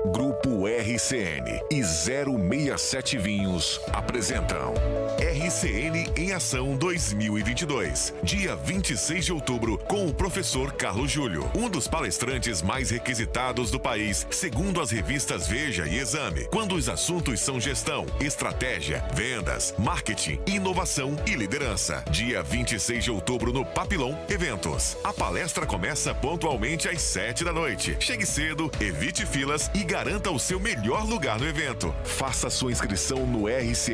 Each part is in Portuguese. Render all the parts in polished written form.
Grupo RCN e 067 Vinhos apresentam RCN em Ação 2022, dia 26 de outubro, com o professor Carlos Júlio, um dos palestrantes mais requisitados do país, segundo as revistas Veja e Exame, quando os assuntos são gestão, estratégia, vendas, marketing, inovação e liderança. Dia 26 de outubro no Papillon Eventos. A palestra começa pontualmente às 7 da noite. Chegue cedo, evite filas e garanta o seu melhor lugar no evento. Faça sua inscrição no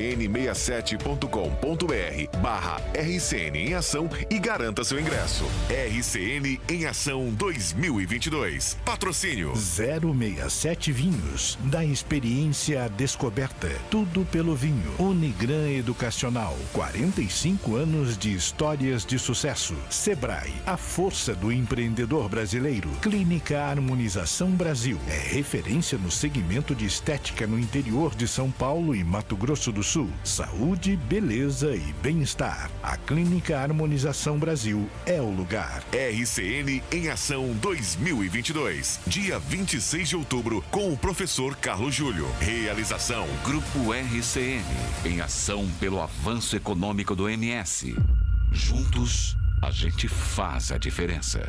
rcn67.com.br/RCN em Ação e garanta seu ingresso. RCN em Ação 2022. Patrocínio 067 Vinhos, da experiência à descoberta. Tudo pelo vinho. Unigran Educacional, 45 anos de histórias de sucesso. Sebrae, a força do empreendedor brasileiro. Clínica Harmonização Brasil, é referência no segmento de estética no interior de São Paulo e Mato Grosso do Sul. Saúde, beleza e bem-estar. A Clínica Harmonização Brasil é o lugar. RCN em Ação 2022, dia 26 de outubro, com o professor Carlos Júlio. Realização Grupo RCN, em ação pelo avanço econômico do MS. Juntos, a gente faz a diferença.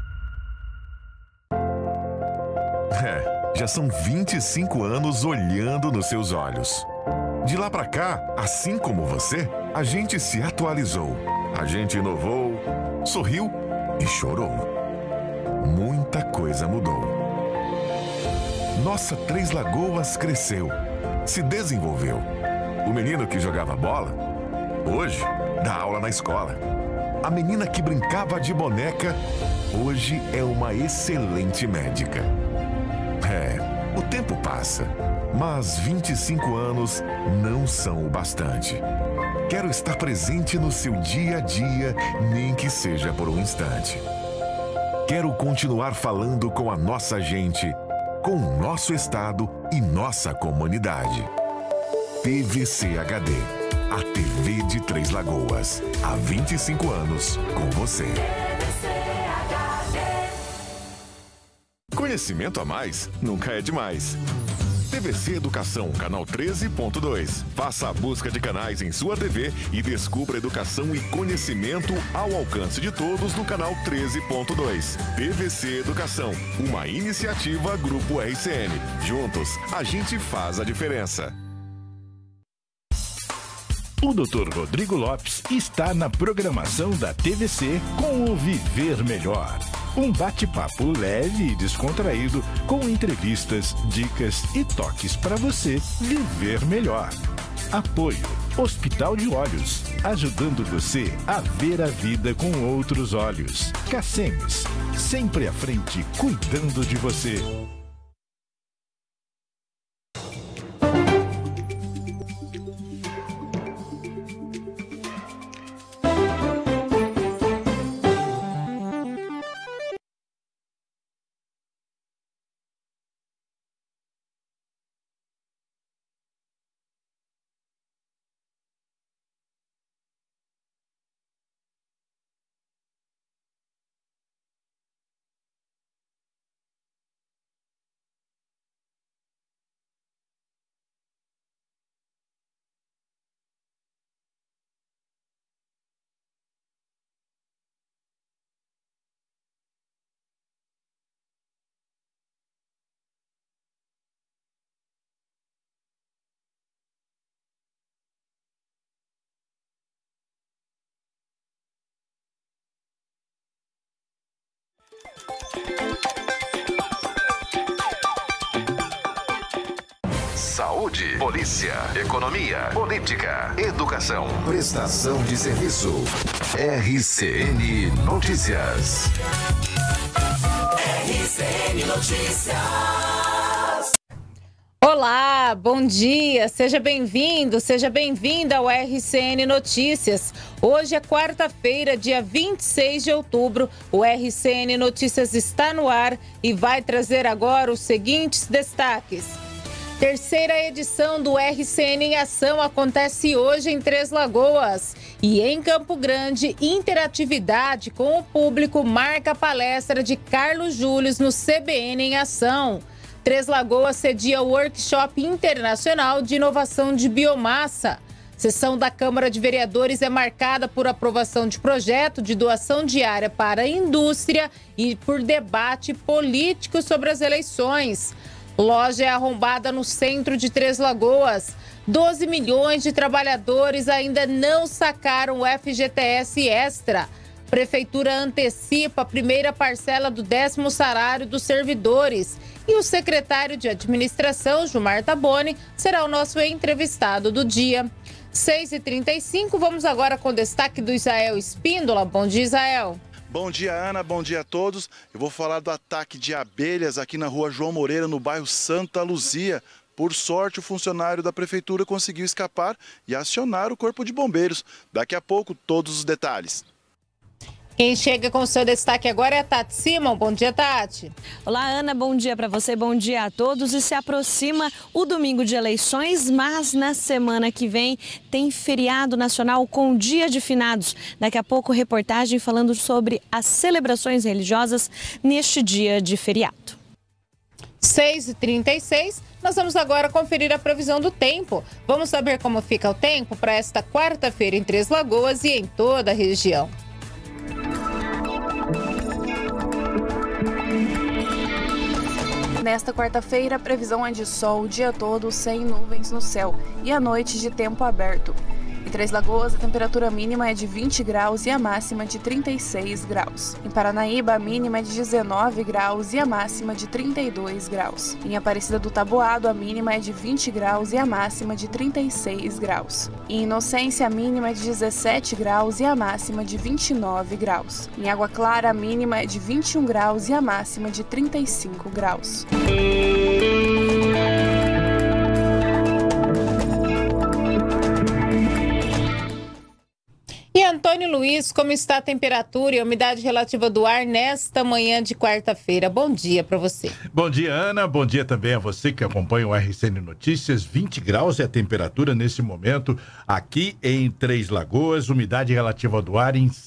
Já são 25 anos olhando nos seus olhos. De lá pra cá, assim como você, a gente se atualizou. A gente inovou, sorriu e chorou. Muita coisa mudou. Nossa Três Lagoas cresceu, se desenvolveu. O menino que jogava bola, hoje dá aula na escola. A menina que brincava de boneca, hoje é uma excelente médica. O tempo passa, mas 25 anos não são o bastante. Quero estar presente no seu dia a dia, nem que seja por um instante. Quero continuar falando com a nossa gente, com o nosso estado e nossa comunidade. TVC-HD, a TV de Três Lagoas. Há 25 anos com você. Conhecimento a mais nunca é demais. TVC Educação, canal 13.2. Faça a busca de canais em sua TV e descubra educação e conhecimento ao alcance de todos no canal 13.2. TVC Educação, uma iniciativa Grupo RCN. Juntos, a gente faz a diferença. O Dr. Rodrigo Lopes está na programação da TVC com o Viver Melhor. Um bate-papo leve e descontraído com entrevistas, dicas e toques para você viver melhor. Apoio Hospital de Olhos, ajudando você a ver a vida com outros olhos. Cacemes, sempre à frente, cuidando de você. Saúde, polícia, economia, política, educação, prestação de serviço. RCN Notícias. RCN Notícias. Olá, bom dia, seja bem-vindo, seja bem-vinda ao RCN Notícias. Hoje é quarta-feira, dia 26 de outubro. O RCN Notícias está no ar e vai trazer agora os seguintes destaques. Terceira edição do RCN em Ação acontece hoje em Três Lagoas. E em Campo Grande, interatividade com o público marca a palestra de Carlos Júlio no CBN em Ação. Três Lagoas cedia o Workshop Internacional de Inovação de Biomassa. Sessão da Câmara de Vereadores é marcada por aprovação de projeto de doação de área para a indústria e por debate político sobre as eleições. Loja é arrombada no centro de Três Lagoas. 12 milhões de trabalhadores ainda não sacaram o FGTS Extra. Prefeitura antecipa a primeira parcela do 10º salário dos servidores. E o secretário de Administração, Gilmar Taboni, será o nosso entrevistado do dia. 6h35, vamos agora com o destaque do Israel Espíndola. Bom dia, Israel. Bom dia, Ana. Bom dia a todos. Eu vou falar do ataque de abelhas aqui na rua João Moreira, no bairro Santa Luzia. Por sorte, o funcionário da prefeitura conseguiu escapar e acionar o corpo de bombeiros. Daqui a pouco, todos os detalhes. Quem chega com o seu destaque agora é a Tati Simon. Bom dia, Tati. Olá, Ana. Bom dia para você, bom dia a todos. E se aproxima o domingo de eleições, mas na semana que vem tem feriado nacional com Dia de Finados. Daqui a pouco, reportagem falando sobre as celebrações religiosas neste dia de feriado. 6h36, nós vamos agora conferir a previsão do tempo. Vamos saber como fica o tempo para esta quarta-feira em Três Lagoas e em toda a região. Nesta quarta-feira, a previsão é de sol o dia todo, sem nuvens no céu, e à noite de tempo aberto. Em Três Lagoas, a temperatura mínima é de 20 graus e a máxima de 36 graus. Em Paranaíba, a mínima é de 19 graus e a máxima de 32 graus. Em Aparecida do Taboado, a mínima é de 20 graus e a máxima de 36 graus. Em Inocência, a mínima é de 17 graus e a máxima de 29 graus. Em Água Clara, a mínima é de 21 graus e a máxima de 35 graus. E Antônio Luiz, como está a temperatura e a umidade relativa do ar nesta manhã de quarta-feira? Bom dia para você. Bom dia, Ana. Bom dia também a você que acompanha o RCN Notícias. 20 graus é a temperatura nesse momento aqui em Três Lagoas. Umidade relativa do ar em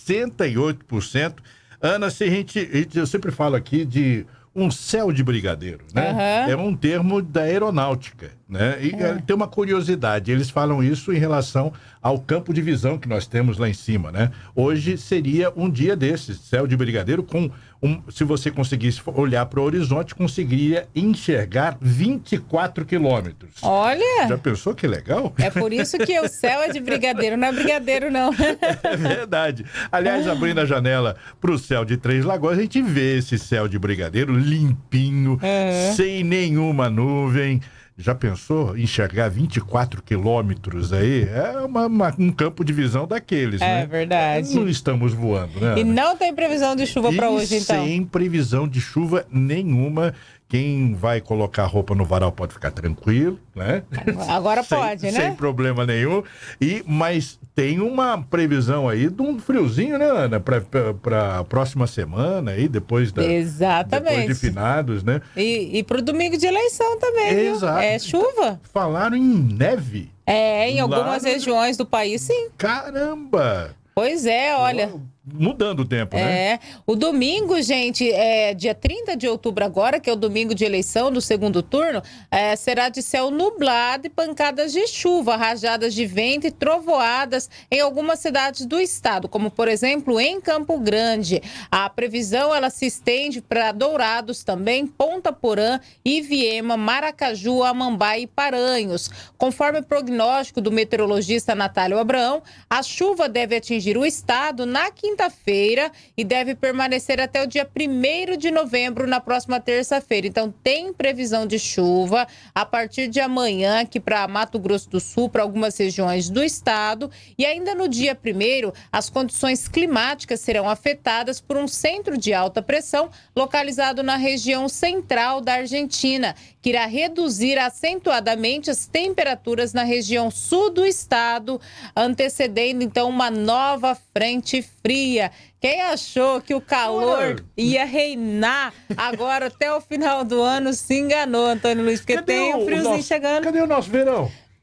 68%. Ana, eu sempre falo aqui de um céu de brigadeiro, né? Uhum. É um termo da aeronáutica, né? E tem uma curiosidade, eles falam isso em relação ao campo de visão que nós temos lá em cima, né? Hoje seria um dia desses, céu de brigadeiro, se você conseguisse olhar para o horizonte, conseguiria enxergar 24 quilômetros. Olha! Já pensou que legal? É por isso que o céu é de brigadeiro, não é brigadeiro, não. É verdade. Aliás, abrindo a janela para o céu de Três Lagoas, a gente vê esse céu de brigadeiro limpinho, sem nenhuma nuvem. Já pensou enxergar 24 quilômetros aí? É um campo de visão daqueles, né? É verdade. Não estamos voando, né? E não tem previsão de chuva para hoje, então? Sem previsão de chuva nenhuma. Quem vai colocar roupa no varal pode ficar tranquilo, né? Agora pode, né? Sem problema nenhum. Mas tem uma previsão aí de um friozinho, né, Ana? Para a próxima semana aí, depois de finados, né? E para o domingo de eleição também, viu? Exato. É chuva. Falaram em neve. Em algumas regiões do país, sim. Caramba! Pois é, olha. Mudando o tempo, né? O domingo, gente, dia 30 de outubro agora, que é o domingo de eleição do segundo turno, será de céu nublado e pancadas de chuva, rajadas de vento e trovoadas em algumas cidades do estado, como, por exemplo, em Campo Grande. A previsão, ela se estende para Dourados também, Ponta Porã, Iviema, Maracaju, Amambá e Paranhos. Conforme o prognóstico do meteorologista Natálio Abraão, a chuva deve atingir o estado na quinta-feira e deve permanecer até o dia 1º de novembro, na próxima terça-feira. Então, tem previsão de chuva a partir de amanhã aqui para Mato Grosso do Sul, para algumas regiões do estado. E ainda no dia 1º, as condições climáticas serão afetadas por um centro de alta pressão localizado na região central da Argentina, que irá reduzir acentuadamente as temperaturas na região sul do estado, antecedendo, então, uma nova frente fria. Quem achou que o calor ia reinar agora até o final do ano se enganou, Antônio Luiz, porque tem um friozinho chegando. Cadê o nosso verão?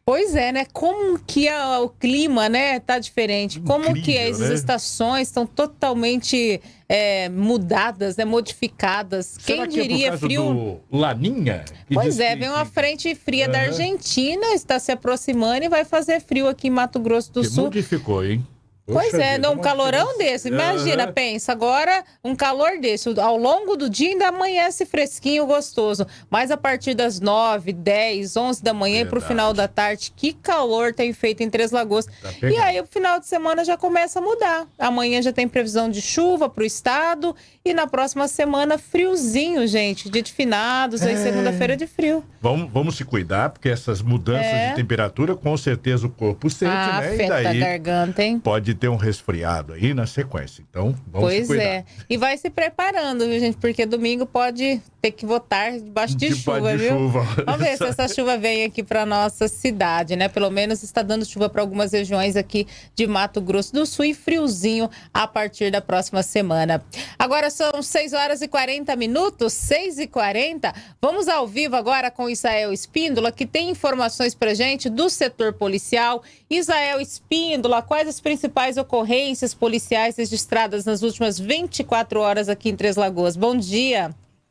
Pois é, né? Como que o clima, né, tá diferente? Como Incrível, que as né? estações estão totalmente mudadas, né, modificadas. Será Quem que diria é por causa frio? do Laninha? Que Pois diz é, que- vem uma frente fria da Aham. Argentina, está se aproximando e vai fazer frio aqui em Mato Grosso do Que Sul. modificou, hein? Pois Poxa é, vida, um uma calorão diferença. desse. Imagina, Aham. pensa, agora um calor desse. Ao longo do dia ainda amanhece fresquinho, gostoso. Mas a partir das 9, 10, 11 da manhã e pro Verdade. final da tarde, que calor tem feito em Três Lagoas. Tá pegando. E aí o final de semana já começa a mudar. Amanhã já tem previsão de chuva pro estado e na próxima semana friozinho, gente. Dia de finados, aí segunda-feira de frio. Vamos se cuidar, porque essas mudanças de temperatura, com certeza o corpo sente, né? E Afeta a daí garganta, hein? pode ter um resfriado aí na sequência. Então, vamos se Pois cuidar. é. E vai se preparando, viu, gente? Porque domingo pode ter que votar debaixo de chuva, de viu? chuva. Vamos ver se essa chuva vem aqui para nossa cidade, né? Pelo menos está dando chuva para algumas regiões aqui de Mato Grosso do Sul e friozinho a partir da próxima semana. Agora são 6 horas e 40 minutos, 6h40. Vamos ao vivo agora com Isael Espíndola, que tem informações pra gente do setor policial. Isael Espíndola, quais as principais ocorrências policiais registradas nas últimas 24 horas aqui em Três Lagoas? Bom dia.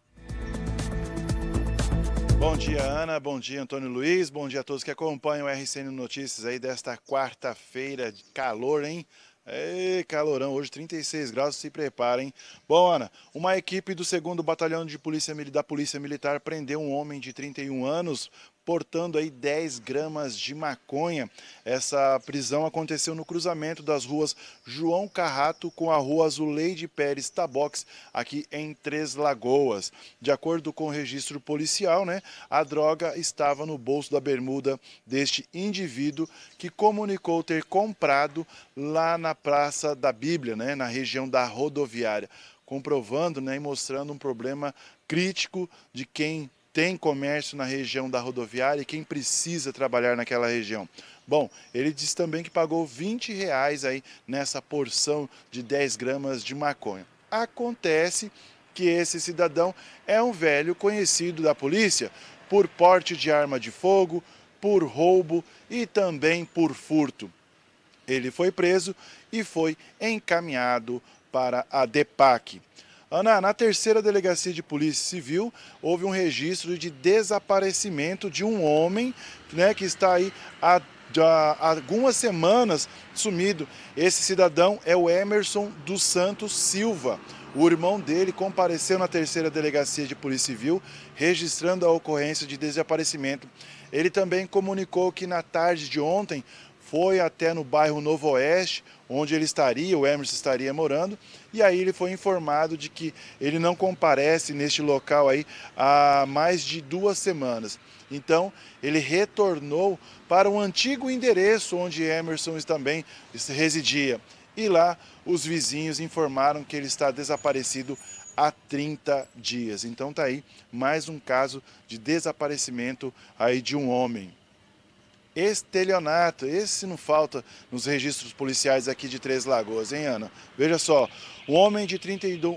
Bom dia, Ana. Bom dia, Antônio Luiz. Bom dia a todos que acompanham o RCN Notícias aí desta quarta-feira. Calor, hein? Ei, calorão. Hoje 36 graus, se preparem. Bom, Ana, uma equipe do 2º Batalhão de Polícia da Polícia Militar prendeu um homem de 31 anos portando aí 10 gramas de maconha. Essa prisão aconteceu no cruzamento das ruas João Carrato com a rua Zuleide Pérez Tabox, aqui em Três Lagoas. De acordo com o registro policial, né, a droga estava no bolso da bermuda deste indivíduo que comunicou ter comprado lá na Praça da Bíblia, né, na região da rodoviária, comprovando, né, e mostrando um problema crítico de quem tem comércio na região da rodoviária e quem precisa trabalhar naquela região. Bom, ele diz também que pagou R$20 aí nessa porção de 10 gramas de maconha. Acontece que esse cidadão é um velho conhecido da polícia por porte de arma de fogo, por roubo e também por furto. Ele foi preso e foi encaminhado para a DEPAC. Ana, na 3ª Delegacia de Polícia Civil, houve um registro de desaparecimento de um homem, né, que está aí há algumas semanas sumido. Esse cidadão é o Emerson dos Santos Silva. O irmão dele compareceu na 3ª Delegacia de Polícia Civil, registrando a ocorrência de desaparecimento. Ele também comunicou que na tarde de ontem foi até no bairro Novo Oeste, onde ele estaria, o Emerson estaria morando, e aí ele foi informado de que ele não comparece neste local aí há mais de 2 semanas. Então, ele retornou para o antigo endereço onde Emerson também residia. E lá, os vizinhos informaram que ele está desaparecido há 30 dias. Então, tá aí mais um caso de desaparecimento aí de um homem. Estelionato, esse não falta nos registros policiais aqui de Três Lagoas, hein, Ana? Veja só, um homem de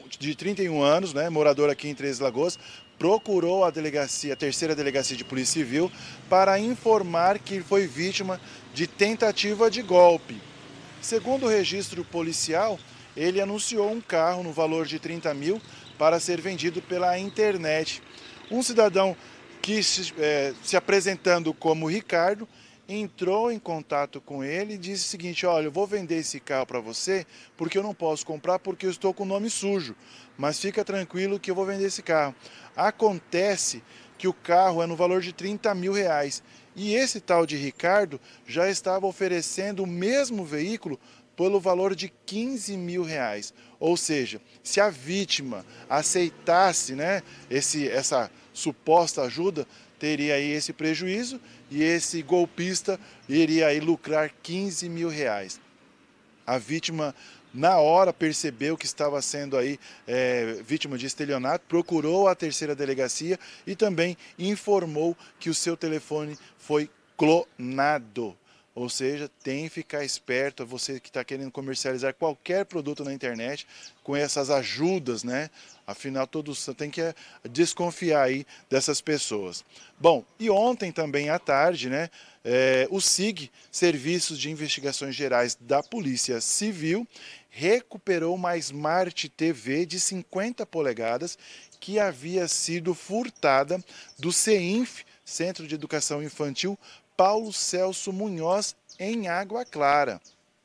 31 anos, né, morador aqui em Três Lagoas, procurou a 3ª Delegacia de Polícia Civil para informar que foi vítima de tentativa de golpe. Segundo o registro policial, ele anunciou um carro no valor de 30 mil para ser vendido pela internet. Um cidadão que se apresentando como Ricardo, entrou em contato com ele e disse o seguinte: olha, eu vou vender esse carro para você porque eu não posso comprar porque eu estou com o nome sujo, mas fica tranquilo que eu vou vender esse carro. Acontece que o carro é no valor de 30 mil reais e esse tal de Ricardo já estava oferecendo o mesmo veículo pelo valor de 15 mil reais. Ou seja, se a vítima aceitasse, né, essa suposta ajuda, teria aí esse prejuízo e esse golpista iria aí lucrar 15 mil reais. A vítima, na hora, percebeu que estava sendo aí vítima de estelionato, procurou a 3ª Delegacia e também informou que o seu telefone foi clonado. Ou seja, tem que ficar esperto, você que está querendo comercializar qualquer produto na internet, com essas ajudas, né? Afinal, todos tem que desconfiar aí dessas pessoas. Bom, e ontem também à tarde, né? O SIG, Serviços de Investigações Gerais da Polícia Civil, recuperou uma Smart TV de 50 polegadas que havia sido furtada do CEINF, Centro de Educação Infantil Paulo Celso Munhoz, em Água Clara.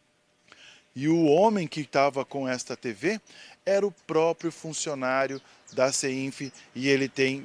E o homem que estava com esta TV era o próprio funcionário da CEINF e ele tem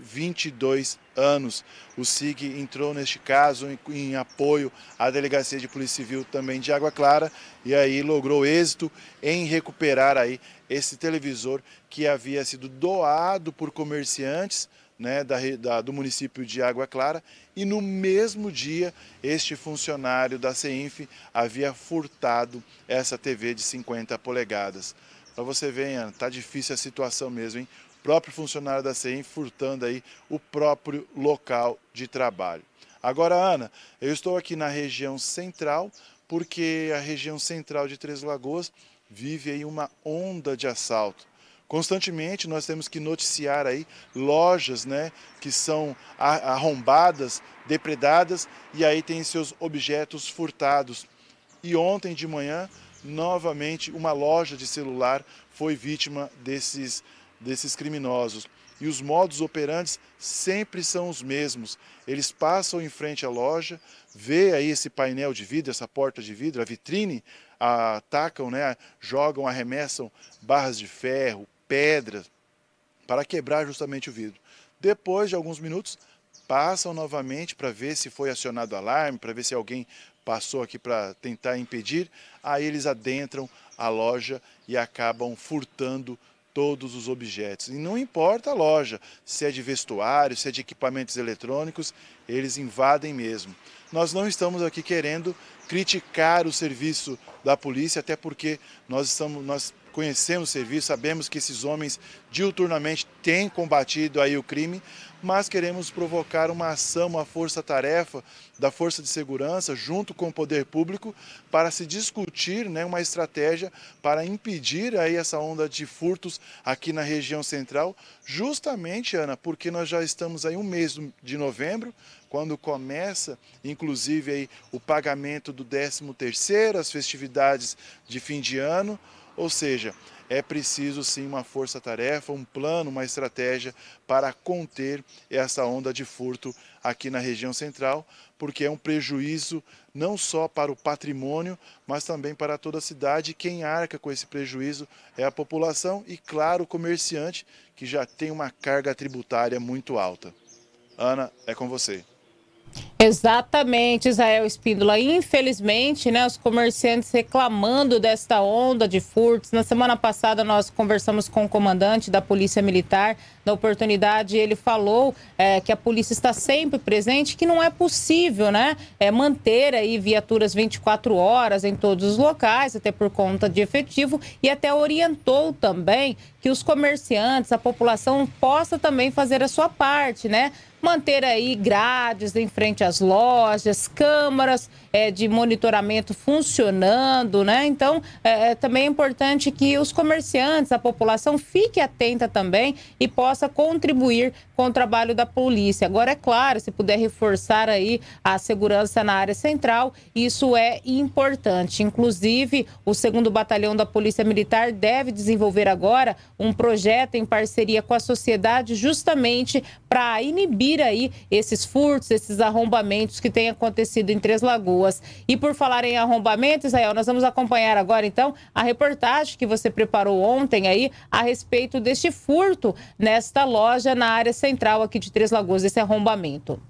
22 anos. O SIG entrou neste caso em apoio à Delegacia de Polícia Civil também de Água Clara e aí logrou êxito em recuperar aí esse televisor que havia sido doado por comerciantes, né, do município de Água Clara, e no mesmo dia este funcionário da CEINF havia furtado essa TV de 50 polegadas. Para você ver, Ana, tá difícil a situação mesmo, hein? O próprio funcionário da CEINF furtando aí o próprio local de trabalho. Agora, Ana, eu estou aqui na região central, porque a região central de Três Lagoas vive aí uma onda de assalto. Constantemente nós temos que noticiar aí lojas, né, que são arrombadas, depredadas e aí tem seus objetos furtados. E ontem de manhã, novamente, uma loja de celular foi vítima desses criminosos. E os modus operantes sempre são os mesmos. Eles passam em frente à loja, vê aí esse painel de vidro, essa porta de vidro, a vitrine, atacam, né, jogam, arremessam barras de ferro, pedras, para quebrar justamente o vidro. Depois de alguns minutos, passam novamente para ver se foi acionado o alarme, para ver se alguém passou aqui para tentar impedir. Aí eles adentram a loja e acabam furtando todos os objetos. E não importa a loja, se é de vestuário, se é de equipamentos eletrônicos, eles invadem mesmo. Nós não estamos aqui querendo criticar o serviço da polícia, até porque nós conhecemos o serviço, sabemos que esses homens diuturnamente têm combatido aí o crime, mas queremos provocar uma ação, uma força-tarefa da Força de Segurança junto com o poder público para se discutir, né, uma estratégia para impedir aí essa onda de furtos aqui na região central, justamente, Ana, porque nós já estamos aí um mês de novembro, quando começa, inclusive, aí, o pagamento do 13º, as festividades de fim de ano, ou seja, é preciso sim uma força-tarefa, um plano, uma estratégia para conter essa onda de furto aqui na região central, porque é um prejuízo não só para o patrimônio, mas também para toda a cidade. Quem arca com esse prejuízo é a população e, claro, o comerciante, que já tem uma carga tributária muito alta. Ana, é com você. Exatamente, Israel Espíndola. Infelizmente, né, os comerciantes reclamando desta onda de furtos. Na semana passada nós conversamos com o comandante da Polícia Militar. Na oportunidade ele falou que a polícia está sempre presente, que não é possível, né, manter aí viaturas 24 horas em todos os locais, até por conta de efetivo, e até orientou também que os comerciantes, a população possa também fazer a sua parte, né? Manter aí grades em frente às lojas, câmaras de monitoramento funcionando, né? Então, também é importante que os comerciantes, a população fique atenta também e possa contribuir com o trabalho da polícia. Agora, é claro, se puder reforçar aí a segurança na área central, isso é importante. Inclusive, o 2º Batalhão da Polícia Militar deve desenvolver agora um projeto em parceria com a sociedade justamente para inibir aí esses furtos, esses arrombamentos que têm acontecido em Três Lagoas. E por falar em arrombamento, Israel, nós vamos acompanhar agora então a reportagem que você preparou ontem aí a respeito deste furto nesta loja na área central aqui de Três Lagoas, esse arrombamento.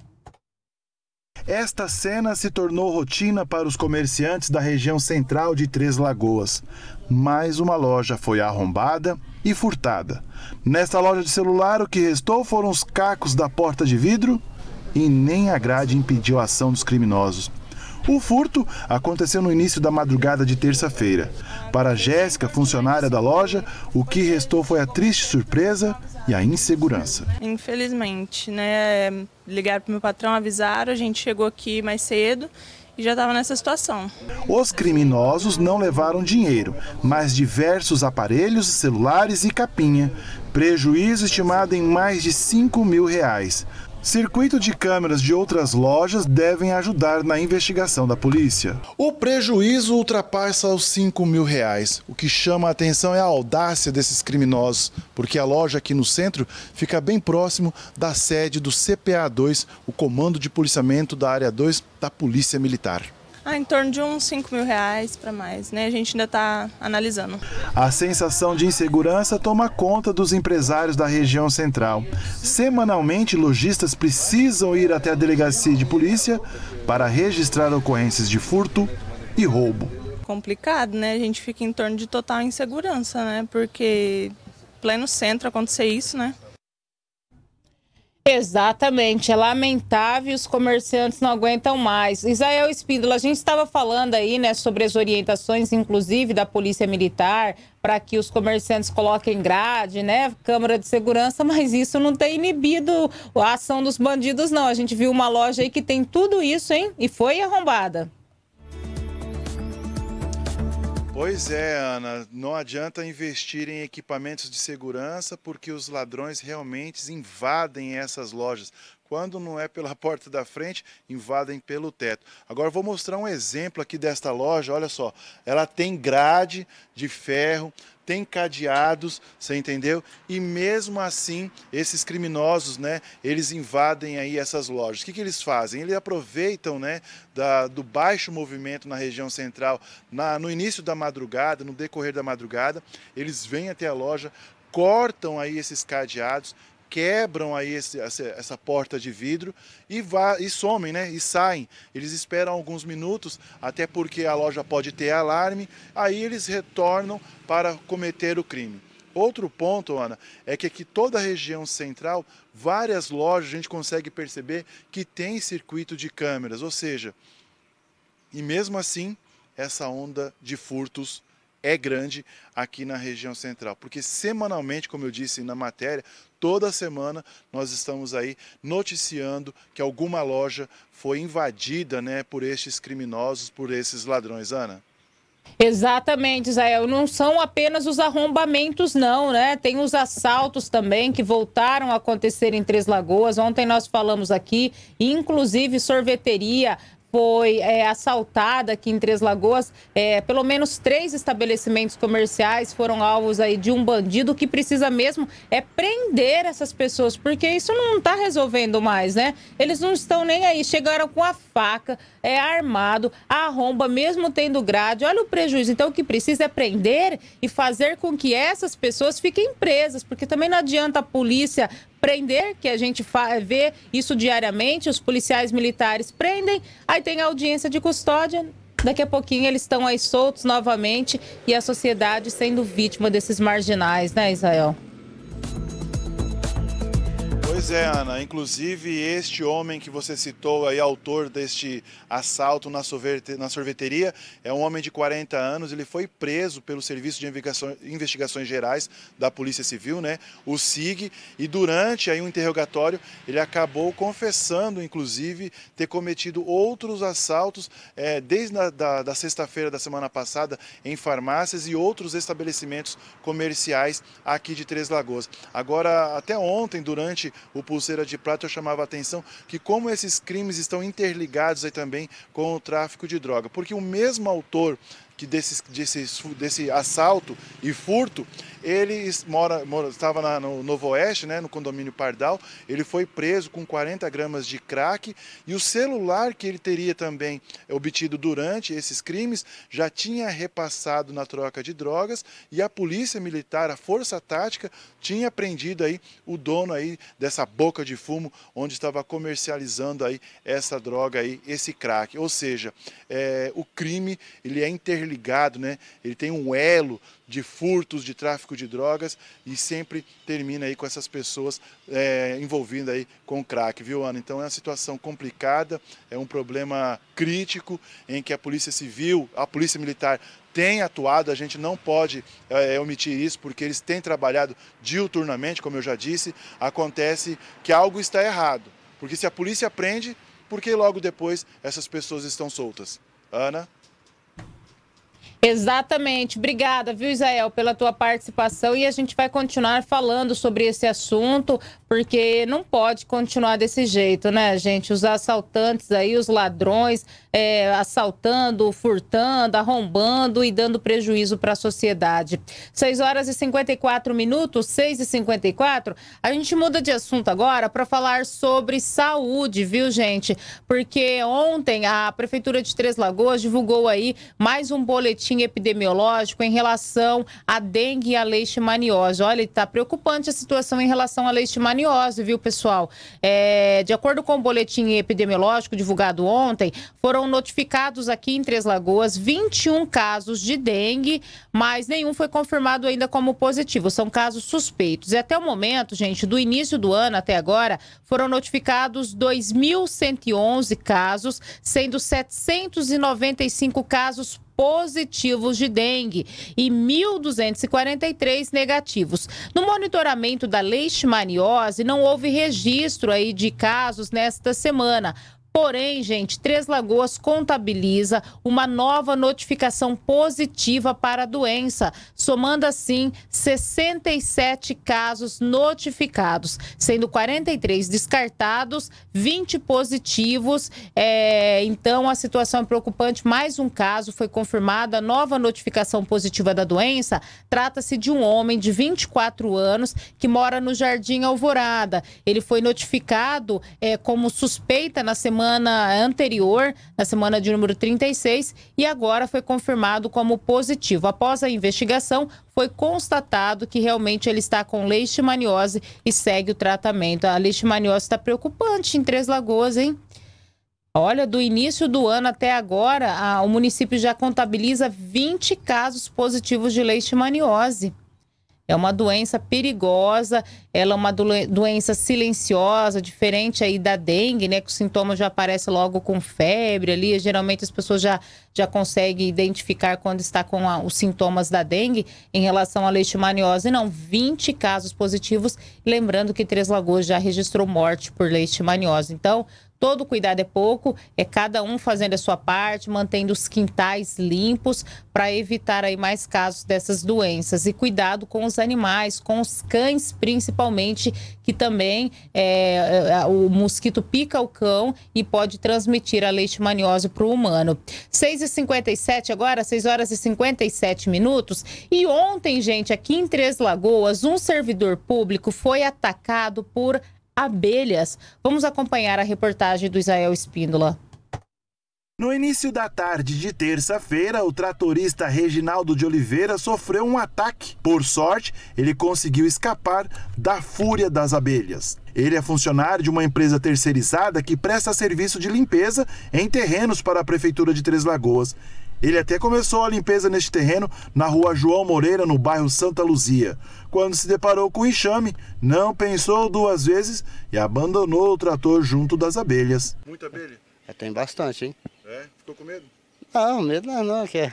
Esta cena se tornou rotina para os comerciantes da região central de Três Lagoas. Mais uma loja foi arrombada e furtada. Nesta loja de celular, o que restou foram os cacos da porta de vidro e nem a grade impediu a ação dos criminosos. O furto aconteceu no início da madrugada de terça-feira. Para Jéssica, funcionária da loja, o que restou foi a triste surpresa e a insegurança. Infelizmente, né? Ligaram para o meu patrão, avisaram, a gente chegou aqui mais cedo e já estava nessa situação. Os criminosos não levaram dinheiro, mas diversos aparelhos, celulares e capinha. Prejuízo estimado em mais de R$5.000. Circuito de câmeras de outras lojas devem ajudar na investigação da polícia. O prejuízo ultrapassa os R$5.000. O que chama a atenção é a audácia desses criminosos, porque a loja aqui no centro fica bem próximo da sede do CPA-2, o Comando de Policiamento da Área 2 da Polícia Militar. Em torno de uns R$5.000 para mais, né? A gente ainda está analisando. A sensação de insegurança toma conta dos empresários da região central. Semanalmente, lojistas precisam ir até a delegacia de polícia para registrar ocorrências de furto e roubo. Complicado, né? A gente fica em torno de total insegurança, né? Porque pleno centro acontecer isso, né? Exatamente, é lamentável, os comerciantes não aguentam mais. Israel Espíndola, a gente estava falando aí, né, sobre as orientações, inclusive da Polícia Militar, para que os comerciantes coloquem grade, né, câmera de segurança, mas isso não tem inibido a ação dos bandidos, não. A gente viu uma loja aí que tem tudo isso, hein, e foi arrombada. Pois é, Ana, não adianta investir em equipamentos de segurança porque os ladrões realmente invadem essas lojas. Quando não é pela porta da frente, invadem pelo teto. Agora vou mostrar um exemplo aqui desta loja, olha só. Ela tem grade de ferro, tem cadeados, você entendeu? E mesmo assim, esses criminosos, né, eles invadem aí essas lojas. O que eles fazem? Eles aproveitam, né, do baixo movimento na região central, no início da madrugada, no decorrer da madrugada, eles vêm até a loja, cortam aí esses cadeados, quebram aí essa porta de vidro e somem, né? E saem. Eles esperam alguns minutos, até porque a loja pode ter alarme, aí eles retornam para cometer o crime. Outro ponto, Ana, é que aqui toda a região central, várias lojas a gente consegue perceber que tem circuito de câmeras, ou seja, e mesmo assim, essa onda de furtos é grande aqui na região central, porque semanalmente, como eu disse na matéria, toda semana nós estamos aí noticiando que alguma loja foi invadida, né, por estes criminosos, por esses ladrões, Ana. Exatamente, Israel. Não são apenas os arrombamentos, não, né? Tem os assaltos também que voltaram a acontecer em Três Lagoas. Ontem nós falamos aqui, inclusive sorveteria foi assaltada aqui em Três Lagoas. Pelo menos 3 estabelecimentos comerciais foram alvos aí de um bandido que precisa mesmo prender essas pessoas, porque isso não está resolvendo mais, né? Eles não estão nem aí, chegaram com a faca, armado, arromba, mesmo tendo grade. Olha o prejuízo. Então o que precisa é prender e fazer com que essas pessoas fiquem presas, porque também não adianta a polícia prender, que a gente vê isso diariamente, os policiais militares prendem, aí tem audiência de custódia, daqui a pouquinho eles estão aí soltos novamente e a sociedade sendo vítima desses marginais, né, Israel? Pois é, Ana, inclusive este homem que você citou aí, autor deste assalto na sorveteria, é um homem de 40 anos, ele foi preso pelo Serviço de Investigações Gerais da Polícia Civil, né, o SIG, e durante aí um interrogatório ele acabou confessando, inclusive, ter cometido outros assaltos desde da sexta-feira da semana passada em farmácias e outros estabelecimentos comerciais aqui de Três Lagoas. Agora, até ontem, durante o Pulseira de Prata, eu chamava a atenção que como esses crimes estão interligados aí também com o tráfico de droga, porque o mesmo autor que desse assalto e furto, ele estava no Novo Oeste, né, no condomínio Pardal, ele foi preso com 40 gramas de crack e o celular que ele teria também obtido durante esses crimes já tinha repassado na troca de drogas e a polícia militar, a força tática, tinha prendido aí o dono aí dessa boca de fumo onde estava comercializando aí essa droga aí, esse crack. Ou seja, o crime ele é interligado, né? Ele tem um elo de furtos, de tráfico de drogas e sempre termina aí com essas pessoas envolvidas aí com crack, viu, Ana? Então é uma situação complicada, é um problema crítico em que a Polícia Civil, a Polícia Militar tem atuado, a gente não pode omitir isso porque eles têm trabalhado diuturnamente, como eu já disse. Acontece que algo está errado, porque se a polícia prende, porque logo depois essas pessoas estão soltas. Ana? Exatamente. Obrigada, viu, Isael, pela tua participação, e a gente vai continuar falando sobre esse assunto, porque não pode continuar desse jeito, né, gente? Os assaltantes aí, os ladrões, assaltando, furtando, arrombando e dando prejuízo para a sociedade. 6h54, 6h54. A gente muda de assunto agora para falar sobre saúde, viu, gente? Porque ontem a Prefeitura de Três Lagoas divulgou aí mais um boletim epidemiológico em relação à dengue e à leishmaniose. Olha, está preocupante a situação em relação à leishmaniose, viu, pessoal? De acordo com o boletim epidemiológico divulgado ontem, foram notificados aqui em Três Lagoas 21 casos de dengue, mas nenhum foi confirmado ainda como positivo. São casos suspeitos. E até o momento, gente, do início do ano até agora, foram notificados 2.111 casos, sendo 795 casos positivos de dengue e 1.243 negativos. No monitoramento da leishmaniose, não houve registro aí de casos nesta semana. Porém, gente, Três Lagoas contabiliza uma nova notificação positiva para a doença, somando assim 67 casos notificados, sendo 43 descartados, 20 positivos. Então, a situação é preocupante. Mais um caso foi confirmada, nova notificação positiva da doença. Trata-se de um homem de 24 anos que mora no Jardim Alvorada. Ele foi notificado como suspeita na semana anterior, na semana de número 36, e agora foi confirmado como positivo. Após a investigação, foi constatado que realmente ele está com leishmaniose e segue o tratamento. A leishmaniose está preocupante em Três Lagoas, hein? Olha, do início do ano até agora, o município já contabiliza 20 casos positivos de leishmaniose. É uma doença perigosa, ela é uma doença silenciosa, diferente aí da dengue, né? Que o sintoma já aparece logo com febre ali. Geralmente as pessoas já conseguem identificar quando está com os sintomas da dengue. Em relação à leishmaniose, não, 20 casos positivos. Lembrando que Três Lagoas já registrou morte por leishmaniose. Então, todo cuidado é pouco, é cada um fazendo a sua parte, mantendo os quintais limpos para evitar aí mais casos dessas doenças. E cuidado com os animais, com os cães principalmente, que também o mosquito pica o cão e pode transmitir a leishmaniose para o humano. 6h57 agora, 6h57. E ontem, gente, aqui em Três Lagoas, um servidor público foi atacado por abelhas. Vamos acompanhar a reportagem do Isael Espíndola. No início da tarde de terça-feira, o tratorista Reginaldo de Oliveira sofreu um ataque. Por sorte, ele conseguiu escapar da fúria das abelhas. Ele é funcionário de uma empresa terceirizada que presta serviço de limpeza em terrenos para a Prefeitura de Três Lagoas. Ele até começou a limpeza neste terreno na rua João Moreira, no bairro Santa Luzia. Quando se deparou com o enxame, não pensou duas vezes e abandonou o trator junto das abelhas. Muita abelha? Tem bastante, hein? Ficou com medo? Não, medo não, que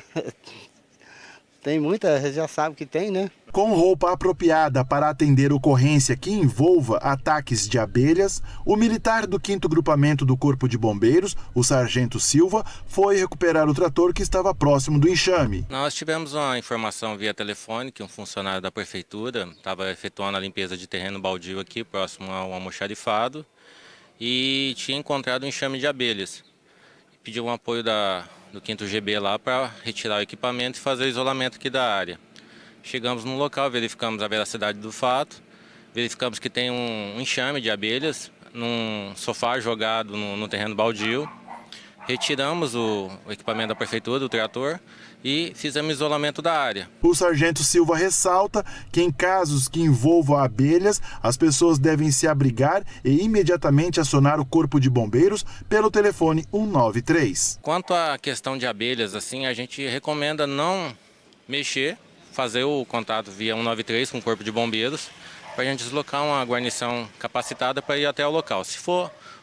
tem muita, você já sabe que tem, né? Com roupa apropriada para atender ocorrência que envolva ataques de abelhas, o militar do 5º Grupamento do Corpo de Bombeiros, o Sargento Silva, foi recuperar o trator que estava próximo do enxame. Nós tivemos uma informação via telefone que um funcionário da Prefeitura estava efetuando a limpeza de terreno baldio aqui, próximo ao almoxarifado, e tinha encontrado um enxame de abelhas. Pediu um apoio do 5º GB lá para retirar o equipamento e fazer o isolamento aqui da área. Chegamos no local, verificamos a veracidade do fato, verificamos que tem um enxame de abelhas num sofá jogado no terreno baldio. Retiramos o equipamento da Prefeitura, do trator, e fizemos isolamento da área. O Sargento Silva ressalta que em casos que envolvam abelhas, as pessoas devem se abrigar e imediatamente acionar o Corpo de Bombeiros pelo telefone 193. Quanto à questão de abelhas, assim, a gente recomenda não mexer, fazer o contato via 193 com o Corpo de Bombeiros, para a gente deslocar uma guarnição capacitada para ir até o local. Se for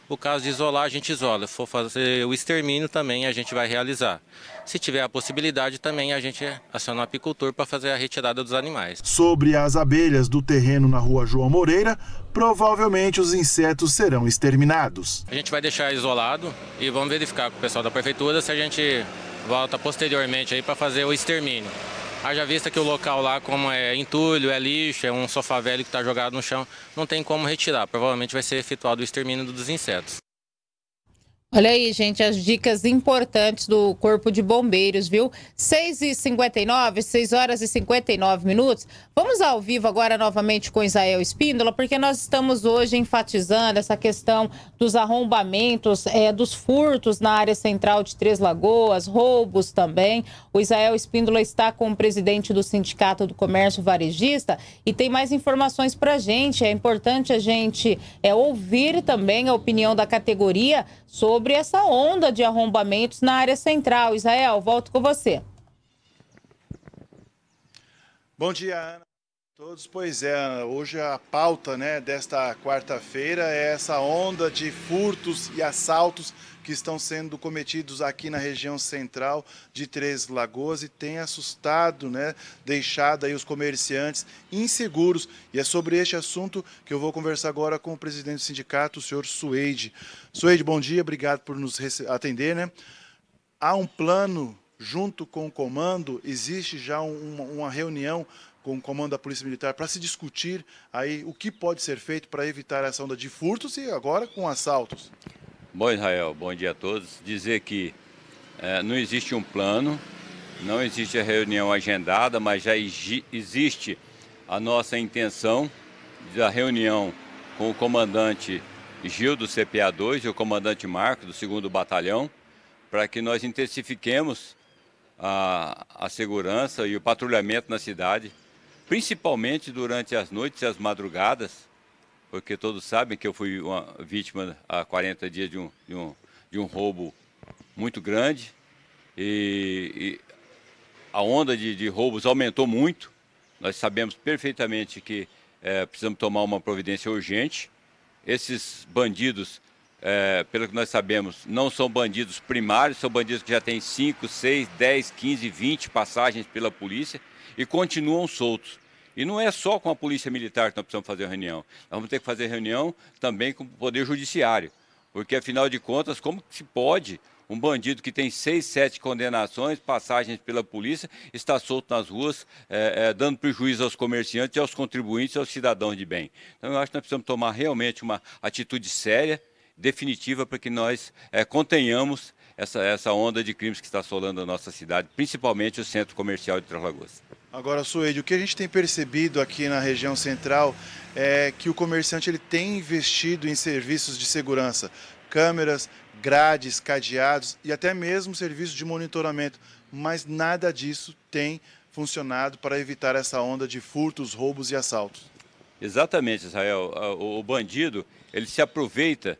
O caso de isolar, a gente isola. Se for fazer o extermínio também, a gente vai realizar. Se tiver a possibilidade também, a gente aciona o apicultor para fazer a retirada dos animais. Sobre as abelhas do terreno na Rua João Moreira, provavelmente os insetos serão exterminados. A gente vai deixar isolado e vamos verificar com o pessoal da prefeitura se a gente volta posteriormente aí para fazer o extermínio. Haja vista que o local lá, como é entulho, é lixo, é um sofá velho que está jogado no chão, não tem como retirar. Provavelmente vai ser efetuado o extermínio dos insetos. Olha aí, gente, as dicas importantes do Corpo de Bombeiros, viu? 6h59, 6 horas e 59 minutos. Vamos ao vivo agora novamente com Israel Espíndola, porque nós estamos hoje enfatizando essa questão dos arrombamentos, dos furtos na área central de Três Lagoas, roubos também. O Israel Espíndola está com o presidente do Sindicato do Comércio Varejista e tem mais informações para a gente. É importante a gente ouvir também a opinião da categoria sobre essa onda de arrombamentos na área central. Israel, volto com você. Bom dia, Ana. Todos, pois é, hoje a pauta, desta quarta-feira é essa onda de furtos e assaltos que estão sendo cometidos aqui na região central de Três Lagoas e tem assustado, deixado aí os comerciantes inseguros. E é sobre este assunto que eu vou conversar agora com o presidente do sindicato, o senhor Suede. Suede, bom dia, obrigado por nos atender, Há um plano junto com o comando, existe já uma reunião com o comando da Polícia Militar para se discutir aí o que pode ser feito para evitar essa onda de furtos e agora com assaltos? Bom, Israel, bom dia a todos. Dizer que não existe um plano, não existe a reunião agendada, mas já existe a nossa intenção da reunião com o comandante Gil do CPA-2 e o comandante Marco do 2º Batalhão, para que nós intensifiquemos a segurança e o patrulhamento na cidade, principalmente durante as noites e as madrugadas, porque todos sabem que eu fui uma vítima há 40 dias de um roubo muito grande e a onda de roubos aumentou muito. Nós sabemos perfeitamente que precisamos tomar uma providência urgente. Esses bandidos, pelo que nós sabemos, não são bandidos primários, são bandidos que já têm 5, 6, 10, 15, 20 passagens pela polícia e continuam soltos. E não é só com a Polícia Militar que nós precisamos fazer reunião. Nós vamos ter que fazer reunião também com o Poder Judiciário. Porque, afinal de contas, como se pode um bandido que tem 6, 7 condenações, passagens pela polícia, estar solto nas ruas, dando prejuízo aos comerciantes, aos contribuintes e aos cidadãos de bem? Então, eu acho que nós precisamos tomar realmente uma atitude séria, definitiva, para que nós contenhamos essa onda de crimes que está assolando a nossa cidade, principalmente o centro comercial de Três Lagoas. Agora, Suede, o que a gente tem percebido aqui na região central é que o comerciante ele tem investido em serviços de segurança, câmeras, grades, cadeados e até mesmo serviços de monitoramento, mas nada disso tem funcionado para evitar essa onda de furtos, roubos e assaltos. Exatamente, Israel. O bandido, ele se aproveita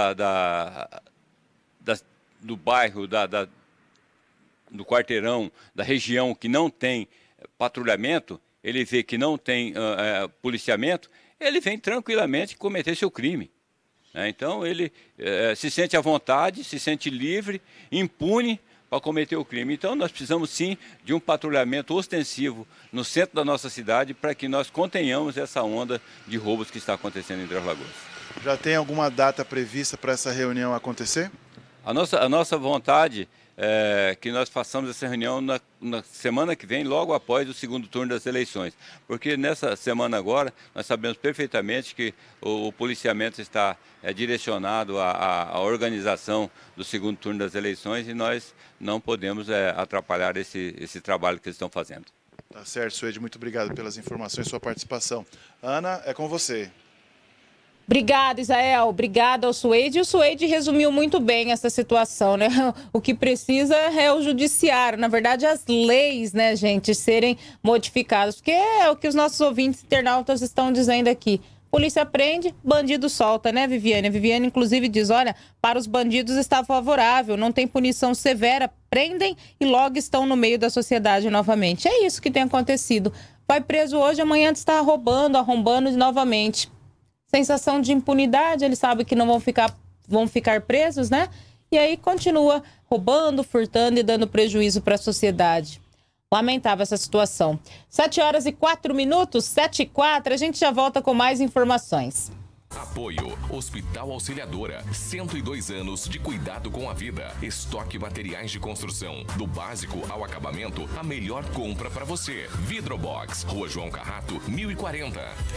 do bairro, do quarteirão, da região que não tem patrulhamento, ele vê que não tem policiamento, ele vem tranquilamente cometer seu crime. Então ele se sente à vontade, se sente livre, impune para cometer o crime. Então nós precisamos sim de um patrulhamento ostensivo no centro da nossa cidade para que nós contenhamos essa onda de roubos que está acontecendo em Três Lagoas. Já tem alguma data prevista para essa reunião acontecer? A nossa vontade é que nós façamos essa reunião na semana que vem, logo após o 2º turno das eleições. Porque nessa semana agora, nós sabemos perfeitamente que o policiamento está direcionado à organização do 2º turno das eleições e nós não podemos atrapalhar esse trabalho que eles estão fazendo. Tá certo, Suede, muito obrigado pelas informações e sua participação. Ana, é com você. Obrigada, Israel. Obrigada ao Suede. E o Suede resumiu muito bem essa situação, O que precisa é o judiciário, na verdade, as leis, gente, serem modificadas. Porque é o que os nossos ouvintes internautas estão dizendo aqui. Polícia prende, bandido solta, Viviane? A Viviane, inclusive, diz, olha, para os bandidos está favorável, não tem punição severa, prendem e logo estão no meio da sociedade novamente. É isso que tem acontecido. Vai preso hoje, amanhã está roubando, arrombando novamente. Sensação de impunidade, eles sabem que não vão ficar vão ficar presos, né? E aí continua roubando, furtando e dando prejuízo para a sociedade. Lamentável essa situação. 7h04, 7h04, a gente já volta com mais informações. Apoio Hospital Auxiliadora, 102 anos de cuidado com a vida. Estoque materiais de construção, do básico ao acabamento, a melhor compra para você. Vidrobox, Rua João Carrato, 1040.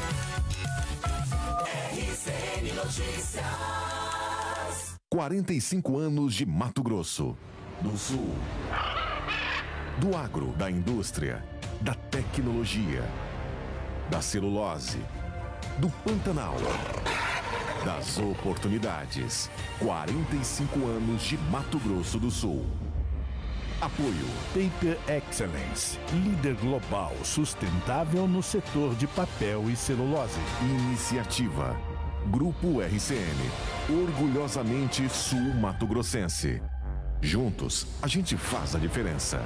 RCN Notícias. 45 anos de Mato Grosso do Sul. Do agro, da indústria, da tecnologia, da celulose, do Pantanal, das oportunidades. 45 anos de Mato Grosso do Sul. Apoio Paper Excellence, líder global sustentável no setor de papel e celulose. Iniciativa Grupo RCN, orgulhosamente sul-mato-grossense. Juntos, a gente faz a diferença.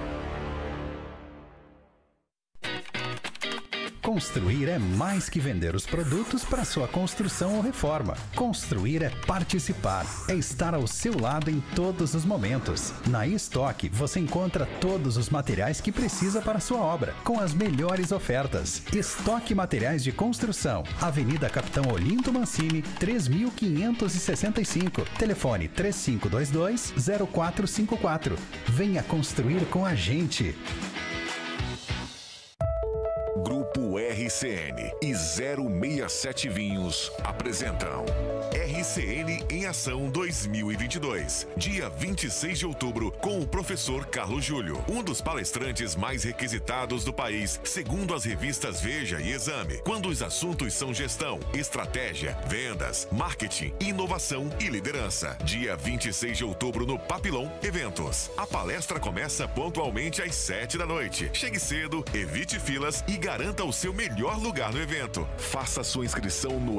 Construir é mais que vender os produtos para sua construção ou reforma. Construir é participar, é estar ao seu lado em todos os momentos. Na Estoque, você encontra todos os materiais que precisa para sua obra, com as melhores ofertas. Estoque Materiais de Construção, Avenida Capitão Olinto Mancini, 3565. Telefone 3522-0454. Venha construir com a gente. Grupo RCN e 067 Vinhos apresentam RCN em Ação 2022, dia 26 de outubro, com o professor Carlos Júlio, um dos palestrantes mais requisitados do país, segundo as revistas Veja e Exame, quando os assuntos são gestão, estratégia, vendas, marketing, inovação e liderança. Dia 26 de outubro no Papillon Eventos. A palestra começa pontualmente às 7 da noite. Chegue cedo, evite filas e garanta o seu melhor lugar no evento. Faça sua inscrição no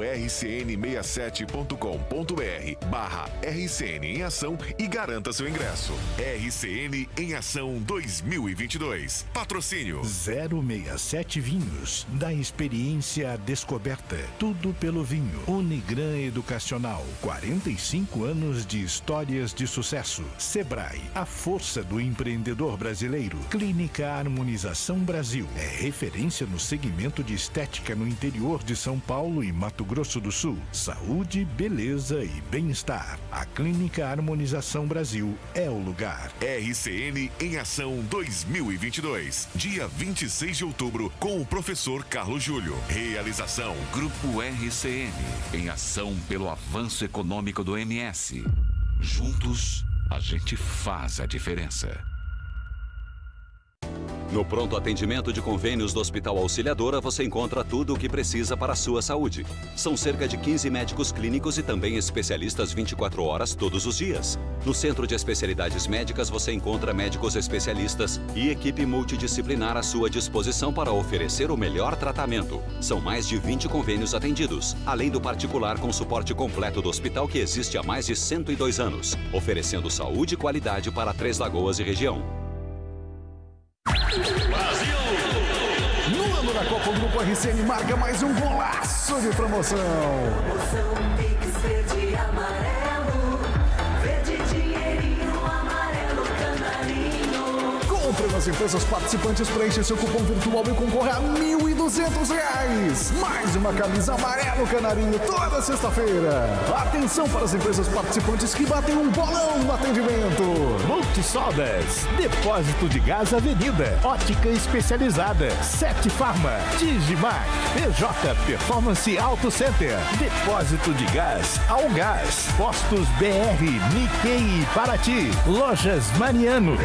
rcn67.com.br/RCN em Ação e garanta seu ingresso. RCN em Ação 2022. Patrocínio 067 Vinhos, da experiência à descoberta. Tudo pelo vinho. Unigran Educacional, 45 anos de histórias de sucesso. Sebrae, a força do empreendedor brasileiro. Clínica Harmonização Brasil, é referência no segmento de estética no interior de São Paulo e Mato Grosso do Sul. Saúde, beleza e bem-estar. A Clínica Harmonização Brasil é o lugar. RCN em Ação 2022, dia 26 de outubro, com o professor Carlos Júlio. Realização Grupo RCN, em ação pelo avanço econômico do MS. Juntos, a gente faz a diferença. No pronto atendimento de convênios do Hospital Auxiliadora, você encontra tudo o que precisa para a sua saúde. São cerca de 15 médicos clínicos e também especialistas 24 horas todos os dias. No Centro de Especialidades Médicas, você encontra médicos especialistas e equipe multidisciplinar à sua disposição para oferecer o melhor tratamento. São mais de 20 convênios atendidos, além do particular com suporte completo do hospital que existe há mais de 102 anos, oferecendo saúde e qualidade para Três Lagoas e região. Brasil! No ano da Copa, o Grupo RCN marca mais um golaço de promoção. Promoção Mix Verde e Amarelo. Verde dinheirinho, amarelo canarinho. Compre nas empresas participantes, preencha seu cupom virtual e concorra a R$ 1.200. Mais uma camisa amarelo canarinho toda sexta-feira. Atenção para as empresas participantes que batem um bolão no atendimento. Multisoldas, Depósito de Gás Avenida, Ótica Especializada, Sete Farma, Digimar, PJ Performance Auto Center, Depósito de Gás Algás, Postos BR, Nikkei e Paraty, Lojas Mariano.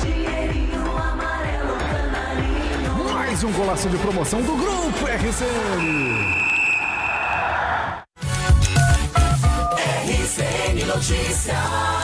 Mais um golaço de promoção do Grupo RCN. RCN Notícias.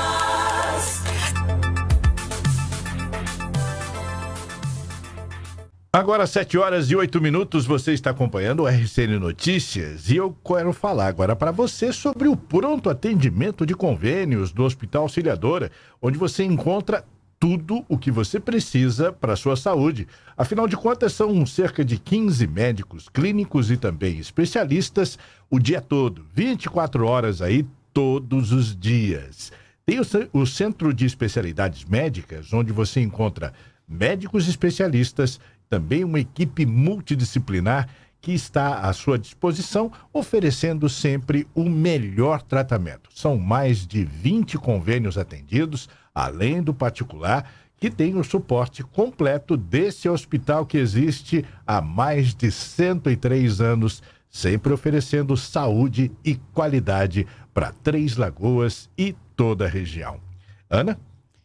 Agora, 7h08, você está acompanhando o RCN Notícias e eu quero falar agora para você sobre o pronto atendimento de convênios do Hospital Auxiliadora, onde você encontra tudo o que você precisa para a sua saúde. Afinal de contas, são cerca de 15 médicos clínicos e também especialistas o dia todo, 24 horas aí, todos os dias. Tem o Centro de Especialidades Médicas, onde você encontra médicos especialistas, também uma equipe multidisciplinar que está à sua disposição, oferecendo sempre o melhor tratamento. São mais de 20 convênios atendidos, além do particular, que tem o suporte completo desse hospital que existe há mais de 103 anos, sempre oferecendo saúde e qualidade para Três Lagoas e toda a região. Ana?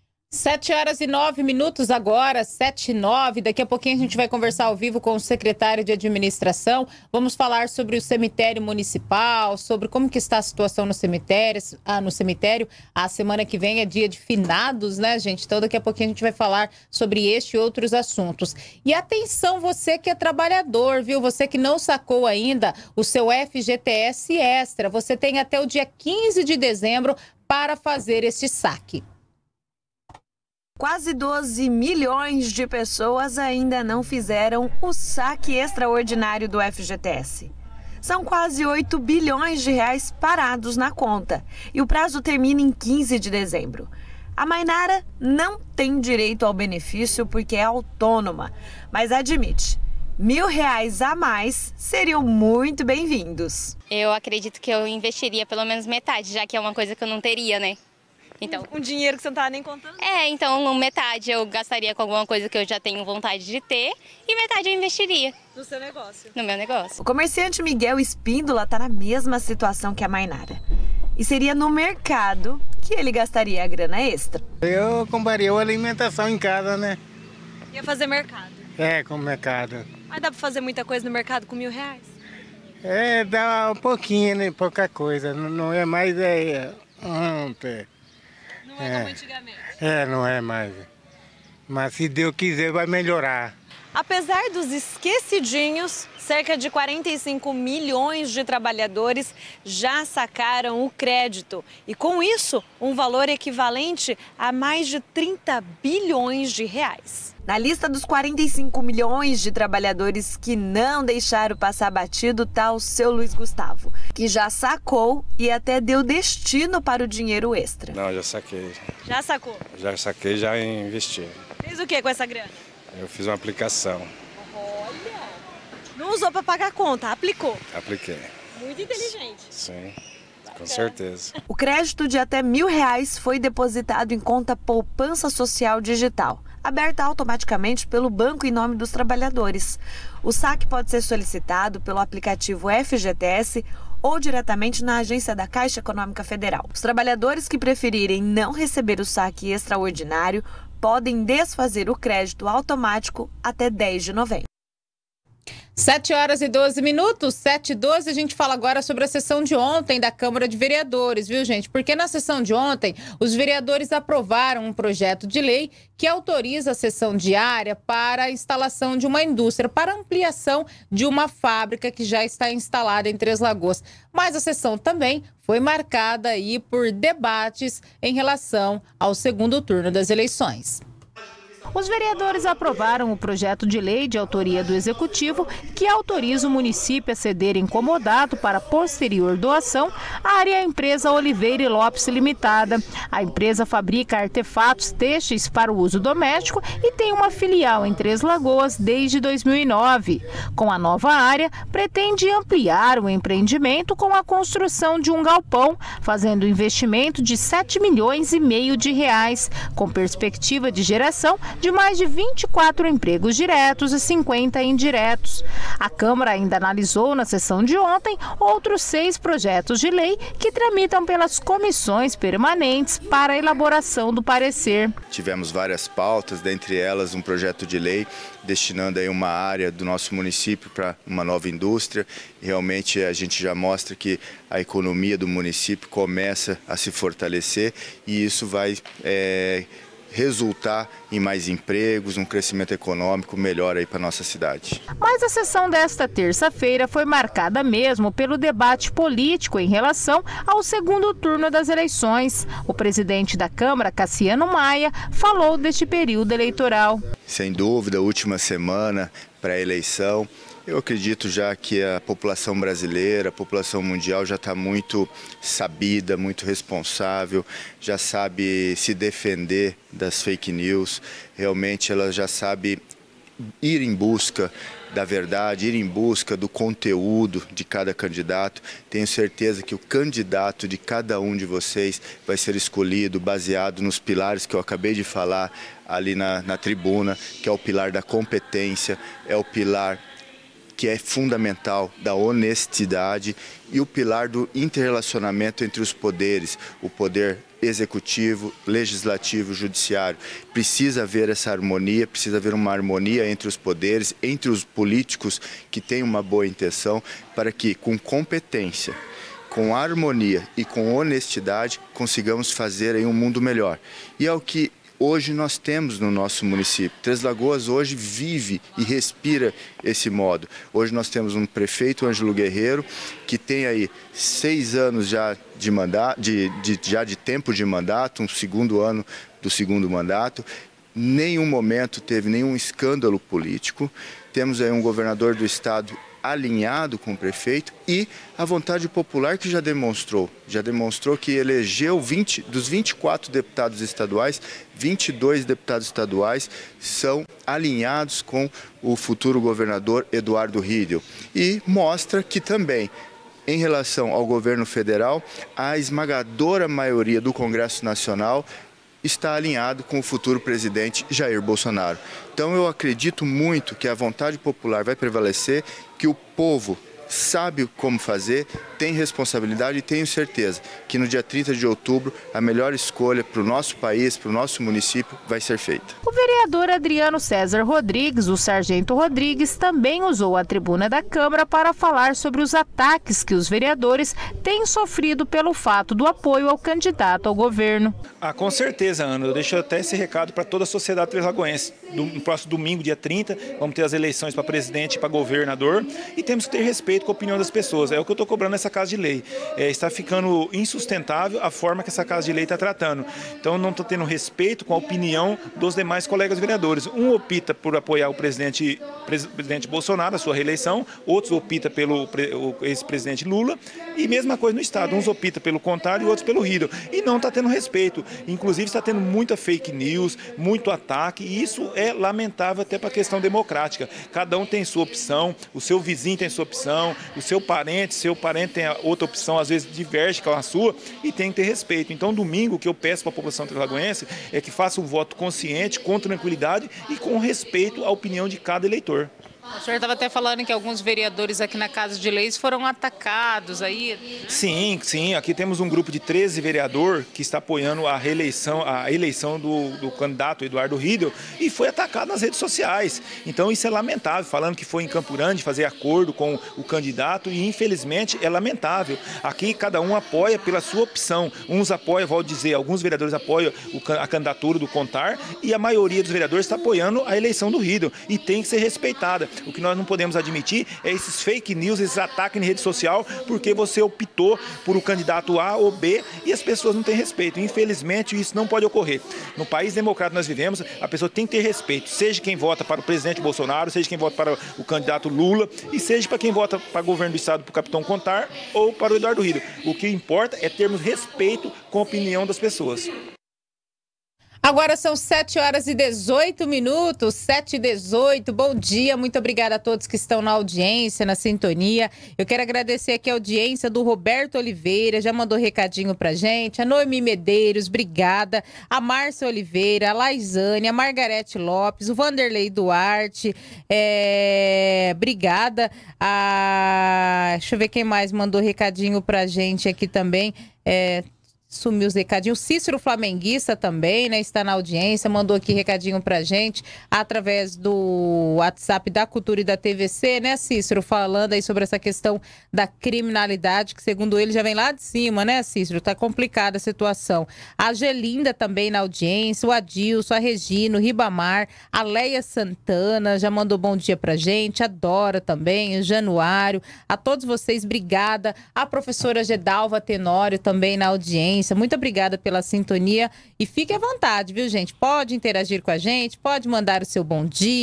7h09 agora, 7h09. Daqui a pouquinho a gente vai conversar ao vivo com o secretário de administração. Vamos falar sobre o cemitério municipal, sobre como que está a situação no cemitério. A semana que vem é dia de finados, né, gente? Então daqui a pouquinho a gente vai falar sobre este e outros assuntos. E atenção, você que é trabalhador, viu? Você que não sacou ainda o seu FGTS Extra. Você tem até o dia 15 de dezembro para fazer este saque. Quase 12 milhões de pessoas ainda não fizeram o saque extraordinário do FGTS. São quase 8 bilhões de reais parados na conta e o prazo termina em 15 de dezembro. A Mainara não tem direito ao benefício porque é autônoma, mas admite, R$1.000 a mais seriam muito bem-vindos. Eu acredito que eu investiria pelo menos metade, já que é uma coisa que eu não teria, né? Então, um dinheiro que você não estava nem contando? Então metade eu gastaria com alguma coisa que eu já tenho vontade de ter e metade eu investiria. No seu negócio? No meu negócio. O comerciante Miguel Espíndola está na mesma situação que a Mainara. E seria no mercado que ele gastaria a grana extra. Eu compraria a alimentação em casa, né? Ia fazer mercado? Com o mercado. Mas dá para fazer muita coisa no mercado com R$1.000? Dá um pouquinho, né? Pouca coisa. Não é mais... Não é como antigamente? Não é mais. Mas se Deus quiser, vai melhorar. Apesar dos esquecidinhos, cerca de 45 milhões de trabalhadores já sacaram o crédito. E com isso, um valor equivalente a mais de 30 bilhões de reais. Na lista dos 45 milhões de trabalhadores que não deixaram passar batido está o seu Luiz Gustavo, que já sacou e até deu destino para o dinheiro extra. Não, já saquei. Já sacou? Já saquei, já investi. Fez o que com essa grana? Eu fiz uma aplicação. Olha! Não usou para pagar a conta, aplicou. Apliquei. Muito inteligente. Sim, com certeza. O crédito de até R$1.000 foi depositado em conta poupança social digital, aberta automaticamente pelo banco em nome dos trabalhadores. O saque pode ser solicitado pelo aplicativo FGTS ou diretamente na agência da Caixa Econômica Federal. Os trabalhadores que preferirem não receber o saque extraordinário podem desfazer o crédito automático até 10 de novembro. 7h12, 7h12, a gente fala agora sobre a sessão de ontem da Câmara de Vereadores, viu, gente? Porque na sessão de ontem, os vereadores aprovaram um projeto de lei que autoriza a cessão diária para a instalação de uma indústria, para ampliação de uma fábrica que já está instalada em Três Lagoas. Mas a sessão também foi marcada aí por debates em relação ao segundo turno das eleições. Os vereadores aprovaram o projeto de lei de autoria do Executivo que autoriza o município a ceder em comodato para posterior doação a área à empresa Oliveira e Lopes Limitada. A empresa fabrica artefatos têxteis para o uso doméstico e tem uma filial em Três Lagoas desde 2009. Com a nova área, pretende ampliar o empreendimento com a construção de um galpão, fazendo investimento de R$7,5 milhões, com perspectiva de geração de mais de 24 empregos diretos e 50 indiretos. A Câmara ainda analisou na sessão de ontem outros 6 projetos de lei que tramitam pelas comissões permanentes para a elaboração do parecer. Tivemos várias pautas, dentre elas um projeto de lei destinando aí uma área do nosso município para uma nova indústria. Realmente a gente já mostra que a economia do município começa a se fortalecer e isso vai resultar em mais empregos, um crescimento econômico melhor aí para nossa cidade. Mas a sessão desta terça-feira foi marcada mesmo pelo debate político em relação ao segundo turno das eleições. O presidente da Câmara, Cassiano Maia, falou deste período eleitoral. Sem dúvida, a última semana pré-eleição Eu acredito já que a população brasileira, a população mundial já está muito sabida, muito responsável, já sabe se defender das fake news, realmente ela já sabe ir em busca da verdade, ir em busca do conteúdo de cada candidato. Tenho certeza que o candidato de cada um de vocês vai ser escolhido baseado nos pilares que eu acabei de falar ali na tribuna, que é o pilar da competência, é o pilar que é fundamental da honestidade e o pilar do interrelacionamento entre os poderes, o poder executivo, legislativo, judiciário. Precisa haver essa harmonia, precisa haver uma harmonia entre os poderes, entre os políticos que têm uma boa intenção, para que com competência, com harmonia e com honestidade consigamos fazer aí um mundo melhor. E é o que hoje nós temos no nosso município. Três Lagoas hoje vive e respira esse modo. Hoje nós temos um prefeito, Ângelo Guerreiro, que tem aí 6 anos já de mandato, já de tempo de mandato, um segundo ano do segundo mandato. Nenhum momento teve nenhum escândalo político. Temos aí um governador do estado alinhado com o prefeito e a vontade popular que já demonstrou que elegeu dos 24 deputados estaduais, 22 deputados estaduais são alinhados com o futuro governador Eduardo Riedel e mostra que também em relação ao governo federal, a esmagadora maioria do Congresso Nacional está alinhado com o futuro presidente Jair Bolsonaro. Então eu acredito muito que a vontade popular vai prevalecer, que o povo sabe como fazer, tem responsabilidade e tenho certeza que no dia 30 de outubro a melhor escolha para o nosso país, para o nosso município vai ser feita. O vereador Adriano César Rodrigues, o Sargento Rodrigues, também usou a tribuna da Câmara para falar sobre os ataques que os vereadores têm sofrido pelo fato do apoio ao candidato ao governo. Com certeza, Ana. Eu deixo até esse recado para toda a sociedade treslagoense. No próximo domingo, dia 30, vamos ter as eleições para presidente e para governador e temos que ter respeito com a opinião das pessoas. É o que eu estou cobrando nessa Casa de Lei. Está ficando insustentável a forma que essa Casa de Lei está tratando. Então não estou tendo respeito com a opinião dos demais colegas vereadores. Um opta por apoiar o presidente Bolsonaro, a sua reeleição, outros optam pelo ex-presidente Lula e mesma coisa no estado. Uns optam pelo contrário e outros pelo Riedel. E não está tendo respeito. Inclusive está tendo muita fake news, muito ataque e isso é lamentável até para a questão democrática. Cada um tem sua opção, o seu vizinho tem sua opção, o seu parente tem a outra opção, às vezes diverge com a sua e tem que ter respeito. Então domingo o que eu peço para a população treslagoense é que faça um voto consciente, com tranquilidade e com respeito à opinião de cada eleitor. O senhor estava até falando que alguns vereadores aqui na Casa de Leis foram atacados aí. Sim. Aqui temos um grupo de 13 vereadores que está apoiando a eleição do candidato Eduardo Riedel e foi atacado nas redes sociais. Então isso é lamentável, falando que foi em Campo Grande fazer acordo com o candidato e infelizmente é lamentável. Aqui cada um apoia pela sua opção. Uns apoiam, vou dizer, alguns vereadores apoiam a candidatura do Contar e a maioria dos vereadores está apoiando a eleição do Riedel e tem que ser respeitada. O que nós não podemos admitir é esses fake news, esses ataques em rede social, porque você optou por o candidato A ou B e as pessoas não têm respeito. Infelizmente, isso não pode ocorrer. No país democrático que nós vivemos, a pessoa tem que ter respeito, seja quem vota para o presidente Bolsonaro, seja quem vota para o candidato Lula e seja para quem vota para o governo do estado, para o capitão Contar ou para o Eduardo Riedel. O que importa é termos respeito com a opinião das pessoas. Agora são 7h18, 7h18. Bom dia, muito obrigada a todos que estão na audiência, na sintonia. Eu quero agradecer aqui a audiência do Roberto Oliveira, já mandou recadinho pra gente. A Noemi Medeiros, obrigada. A Márcia Oliveira, a Laizane, a Margarete Lopes, o Vanderlei Duarte, obrigada. Deixa eu ver quem mais mandou recadinho pra gente aqui também. Sumiu os recadinhos. Cícero Flamenguista também, né? Está na audiência, mandou aqui recadinho pra gente através do WhatsApp da Cultura e da TVC, né, Cícero? Falando aí sobre essa questão da criminalidade, que segundo ele já vem lá de cima, né, Cícero? Tá complicada a situação. A Gelinda também na audiência, o Adilson, a Regina, o Ribamar, a Leia Santana já mandou bom dia pra gente, a Dora também, o Januário, a todos vocês, obrigada. A professora Gedalva Tenório também na audiência. Muito obrigada pela sintonia e fique à vontade, viu, gente? Pode interagir com a gente, pode mandar o seu bom dia,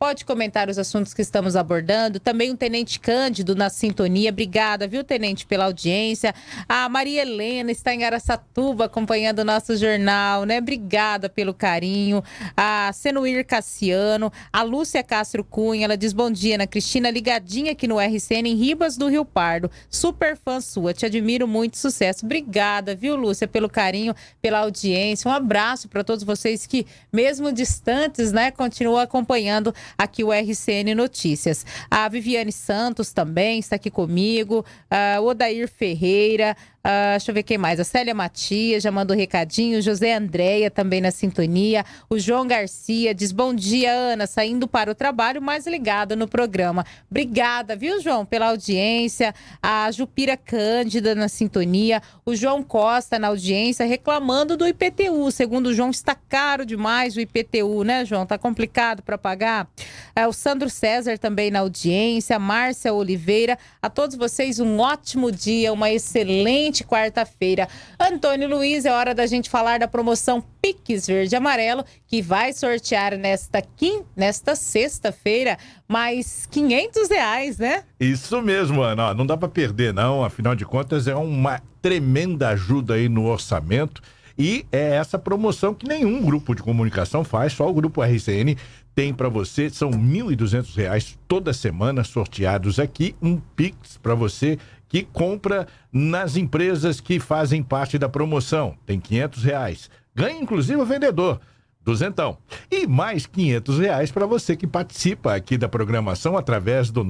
pode comentar os assuntos que estamos abordando. Também o Tenente Cândido na sintonia. Obrigada, viu, Tenente, pela audiência. A Maria Helena está em Araçatuba acompanhando o nosso jornal, né? Obrigada pelo carinho. A Senuir Cassiano, a Lúcia Castro Cunha, ela diz bom dia, Ana Cristina, ligadinha aqui no RCN em Ribas do Rio Pardo. Super fã sua, te admiro muito, sucesso. Obrigada, viu, Lúcia, pelo carinho, pela audiência. Um abraço para todos vocês que, mesmo distantes, né, continuam acompanhando aqui o RCN Notícias. A Viviane Santos também está aqui comigo, o Odair Ferreira, deixa eu ver quem mais, a Célia Matias já mandou recadinho, José Andréia também na sintonia, o João Garcia diz bom dia, Ana, saindo para o trabalho, mas ligado no programa. Obrigada, viu, João, pela audiência. A Jupira Cândida na sintonia, o João Costa na audiência reclamando do IPTU, segundo o João está caro demais o IPTU, né, João, tá complicado para pagar. O Sandro César também na audiência, Márcia Oliveira, a todos vocês um ótimo dia, uma excelente quarta-feira. Antônio Luiz, é hora da gente falar da promoção Pix Verde e Amarelo, que vai sortear nesta sexta-feira mais R$500, né? Isso mesmo, Ana. Ó, não dá para perder, não. Afinal de contas, é uma tremenda ajuda aí no orçamento. E é essa promoção que nenhum grupo de comunicação faz, só o Grupo RCN tem para você. São R$1.200 toda semana sorteados aqui. Um Pix para você que compra nas empresas que fazem parte da promoção. Tem R$500. Ganha inclusive o vendedor. Duzentão. E mais R$500 para você que participa aqui da programação através do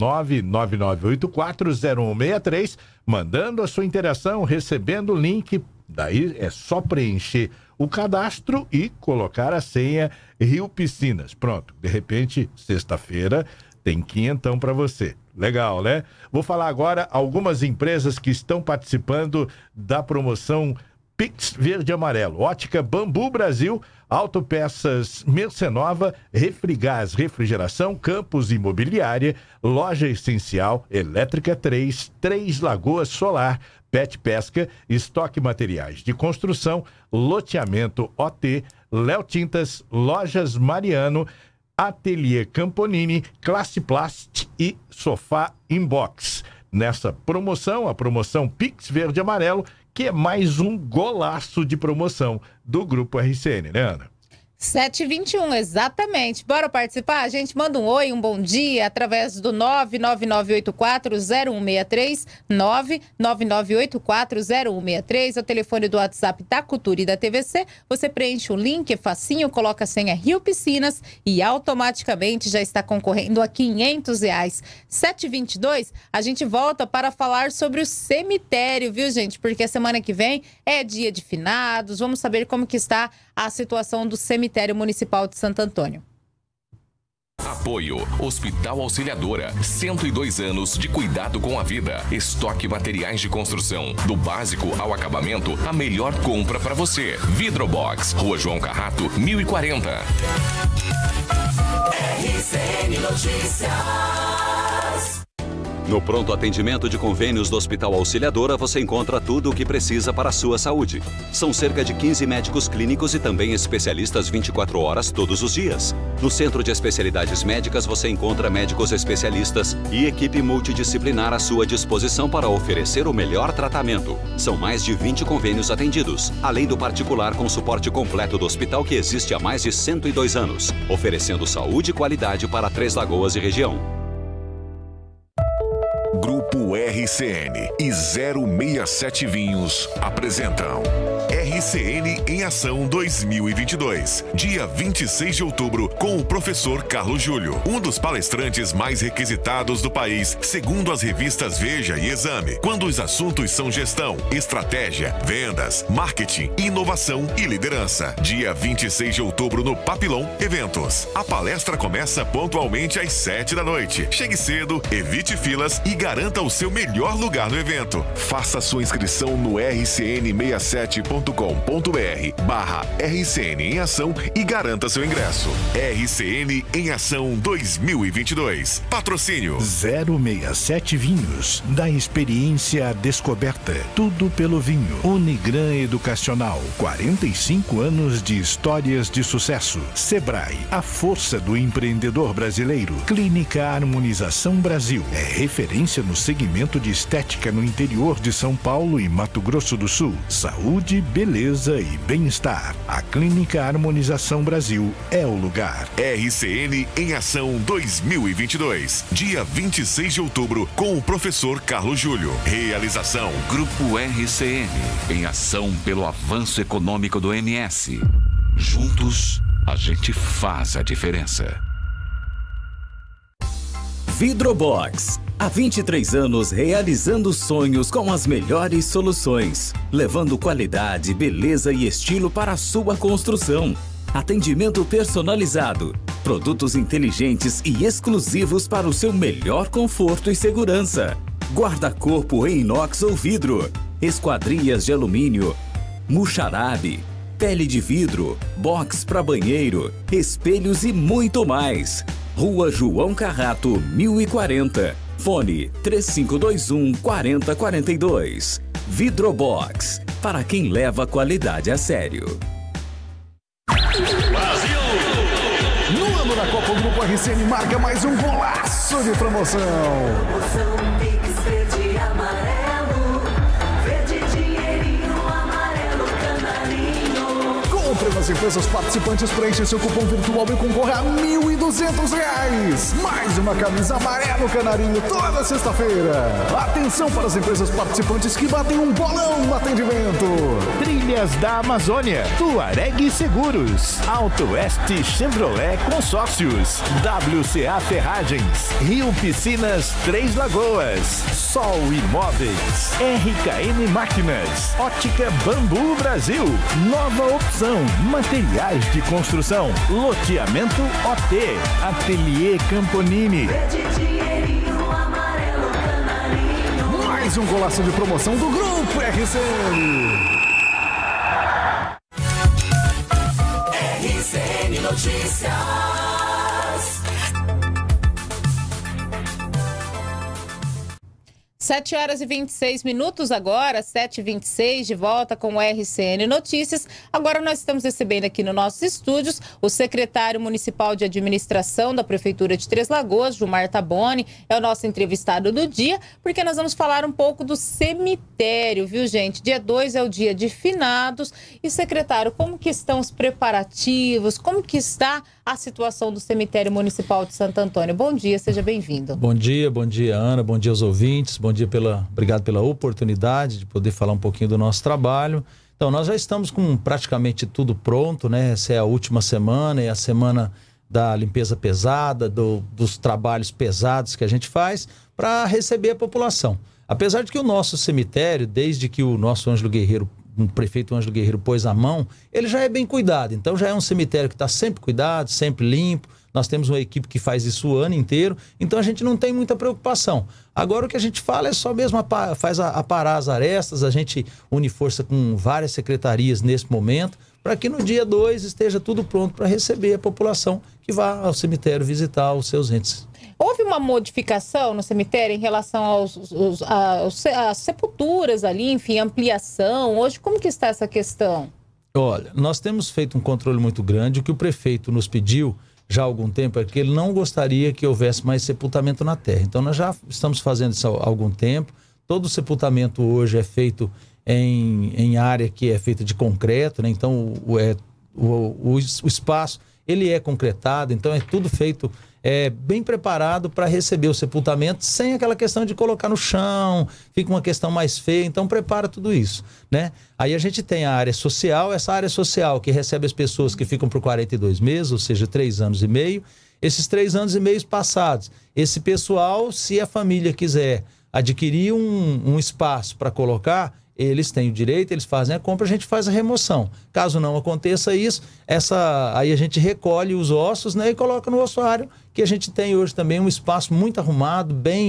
999840163, mandando a sua interação, recebendo o link. Daí é só preencher o cadastro e colocar a senha Rio Piscinas. Pronto, de repente, sexta-feira, tem R$500 para você. Legal, né? Vou falar agora algumas empresas que estão participando da promoção Pix Verde e Amarelo. Ótica Bambu Brasil, Autopeças Mercenova, Refrigás Refrigeração, Campos Imobiliária, Loja Essencial, Elétrica 3, Três Lagoas Solar, Pet Pesca, Estoque Materiais de Construção, Loteamento OT, Léo Tintas, Lojas Mariano, Ateliê Camponini, Classe Plast e Sofá Inbox. Nessa promoção, a promoção Pix Verde e Amarelo, que é mais um golaço de promoção do Grupo RCN, né, Ana? 7h21, exatamente. Bora participar? A gente manda um oi, um bom dia, através do 999840163, 999840163, é o telefone do WhatsApp da Cultura e da TVC. Você preenche o link, é facinho, coloca a senha Rio Piscinas e automaticamente já está concorrendo a R$500. 7h22, a gente volta para falar sobre o cemitério, viu, gente? Porque a semana que vem é dia de finados, vamos saber como que está a situação do cemitério municipal de Santo Antônio. Apoio Hospital Auxiliadora, 102 anos de cuidado com a vida. Estoque materiais de construção, do básico ao acabamento, a melhor compra para você. Vidrobox, Rua João Carrato, 1040. RCN Notícias. No pronto atendimento de convênios do Hospital Auxiliadora, você encontra tudo o que precisa para a sua saúde. São cerca de 15 médicos clínicos e também especialistas 24 horas todos os dias. No Centro de Especialidades Médicas, você encontra médicos especialistas e equipe multidisciplinar à sua disposição para oferecer o melhor tratamento. São mais de 20 convênios atendidos, além do particular com suporte completo do hospital que existe há mais de 102 anos, oferecendo saúde e qualidade para Três Lagoas e região. Grupo RCN e 067 Vinhos apresentam RCN em Ação 2022, dia 26 de outubro, com o professor Carlos Júlio, um dos palestrantes mais requisitados do país, segundo as revistas Veja e Exame, quando os assuntos são gestão, estratégia, vendas, marketing, inovação e liderança. Dia 26 de outubro no Papillon Eventos. A palestra começa pontualmente às 7 da noite. Chegue cedo, evite filas e garanta o seu melhor lugar no evento. Faça sua inscrição no rcn67.com.br www.rcn.com.br/RCN em Ação e garanta seu ingresso. RCN em Ação 2022. Patrocínio 067 Vinhos, da experiência à descoberta. Tudo pelo vinho. Unigran Educacional, 45 anos de histórias de sucesso. Sebrae, a força do empreendedor brasileiro. Clínica Harmonização Brasil, é referência no segmento de estética no interior de São Paulo e Mato Grosso do Sul. Saúde, beleza e bem-estar. A Clínica Harmonização Brasil é o lugar. RCN em Ação 2022. Dia 26 de outubro, com o professor Carlos Júlio. Realização Grupo RCN, em ação pelo avanço econômico do MS. Juntos, a gente faz a diferença. Vidrobox. Há 23 anos realizando sonhos com as melhores soluções, levando qualidade, beleza e estilo para a sua construção. Atendimento personalizado, produtos inteligentes e exclusivos para o seu melhor conforto e segurança. Guarda-corpo em inox ou vidro, esquadrias de alumínio, muxarabe, pele de vidro, box para banheiro, espelhos e muito mais. Rua João Carrato, 1040. Fone 3521-4042. Vidrobox, para quem leva a qualidade a sério. Brasil! No ano da Copa, o Grupo RCN marca mais um golaço de promoção. Promoção Pix Verde Amarelo. Verde dinheirinho amarelo canarinho. Compre nas empresas participantes, preencha seu cupom virtual e concorra a R$1.200. Mais uma camisa amarelo canarinho toda sexta-feira. Atenção para as empresas participantes que batem um bolão no atendimento. Trilhas da Amazônia, Tuareg Seguros, Auto Oeste Chevrolet Consórcios, WCA Ferragens, Rio Piscinas Três Lagoas, Sol Imóveis, RKM Máquinas, Ótica Bambu Brasil, Nova Opção, Materiais de Construção, Loteamento OT, Ateliê Camponini. Mais um golaço de promoção do Grupo RCN. RCN Notícias. 7h26 agora, 7h26, de volta com o RCN Notícias. Agora nós estamos recebendo aqui nos nossos estúdios o secretário municipal de administração da Prefeitura de Três Lagoas, Gilmar Taboni, é o nosso entrevistado do dia, porque nós vamos falar um pouco do cemitério, viu, gente? Dia 2 é o dia de finados. E, secretário, como que estão os preparativos? Como que está a situação do cemitério municipal de Santo Antônio? Bom dia, seja bem-vindo. Bom dia, Ana, bom dia aos ouvintes, obrigado pela oportunidade de poder falar um pouquinho do nosso trabalho. Então, nós já estamos com praticamente tudo pronto, né? Essa é a última semana, é a semana da limpeza pesada, dos trabalhos pesados que a gente faz para receber a população. Apesar de que o nosso cemitério, desde que o nosso Ângelo Guerreiro, o prefeito Ângelo Guerreiro pôs a mão, ele já é bem cuidado. Então já é um cemitério que está sempre cuidado, sempre limpo. Nós temos uma equipe que faz isso o ano inteiro, então a gente não tem muita preocupação. Agora o que a gente fala é só mesmo aparar as arestas, a gente une força com várias secretarias nesse momento, para que no dia 2 esteja tudo pronto para receber a população que vá ao cemitério visitar os seus entes. Houve uma modificação no cemitério em relação às sepulturas ali, enfim, ampliação? Hoje, como que está essa questão? Olha, nós temos feito um controle muito grande. O que o prefeito nos pediu já há algum tempo é que ele não gostaria que houvesse mais sepultamento na terra. Então, nós já estamos fazendo isso há algum tempo. Todo sepultamento hoje é feito em área que é feita de concreto, né? Então, o espaço, ele é concretado. Então, é tudo feito bem preparado para receber o sepultamento, sem aquela questão de colocar no chão, fica uma questão mais feia. Então, prepara tudo isso, né? Aí a gente tem a área social, essa área social que recebe as pessoas que ficam por 42 meses, ou seja, 3 anos e meio. Esses 3 anos e meio passados, esse pessoal, se a família quiser adquirir um espaço para colocar, eles têm o direito, eles fazem a compra, a gente faz a remoção. Caso não aconteça isso, aí a gente recolhe os ossos, né, e coloca no ossuário, que a gente tem hoje também um espaço muito arrumado, bem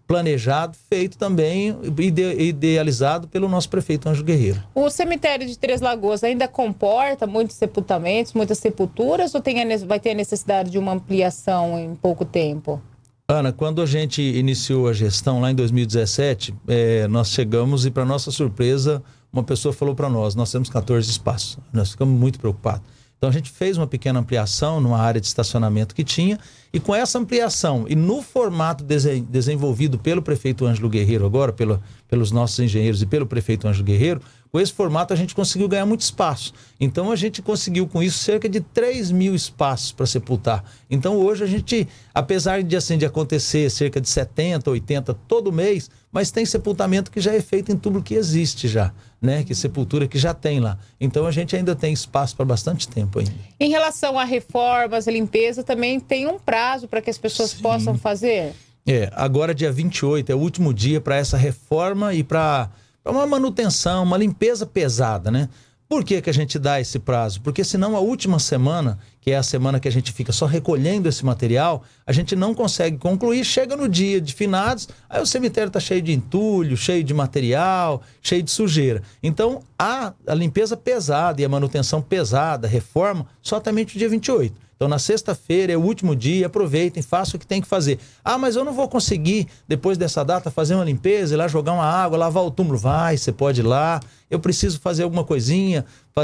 planejado, feito também, idealizado pelo nosso prefeito Ângelo Guerreiro. O cemitério de Três Lagoas ainda comporta muitos sepultamentos, muitas sepulturas, ou vai ter a necessidade de uma ampliação em pouco tempo? Ana, quando a gente iniciou a gestão lá em 2017, nós chegamos e, para nossa surpresa, uma pessoa falou para nós temos 14 espaços. Nós ficamos muito preocupados. Então a gente fez uma pequena ampliação numa área de estacionamento que tinha, e com essa ampliação e no formato desenvolvido pelo prefeito Ângelo Guerreiro agora, pelos nossos engenheiros e pelo prefeito Ângelo Guerreiro, com esse formato a gente conseguiu ganhar muito espaço. Então a gente conseguiu com isso cerca de 3.000 espaços para sepultar. Então hoje a gente, apesar de acontecer cerca de 70, 80 todo mês, mas tem sepultamento que já é feito em tudo que existe já, né? Que sepultura que já tem lá. Então a gente ainda tem espaço para bastante tempo ainda. Em relação a reformas, a limpeza, também tem um prazo para que as pessoas possam fazer? Agora dia 28 é o último dia para essa reforma e para uma manutenção, uma limpeza pesada, né? Por que que a gente dá esse prazo? Porque senão a última semana, que é a semana que a gente fica só recolhendo esse material, a gente não consegue concluir, chega no dia de finados, aí o cemitério está cheio de entulho, cheio de material, cheio de sujeira. Então, a limpeza pesada e a manutenção pesada, a reforma, só somente o dia 28. Então, na sexta-feira é o último dia, aproveitem, façam o que tem que fazer. Ah, mas eu não vou conseguir, depois dessa data, fazer uma limpeza, ir lá jogar uma água, lavar o túmulo. Vai, você pode ir lá. Eu preciso fazer alguma coisinha,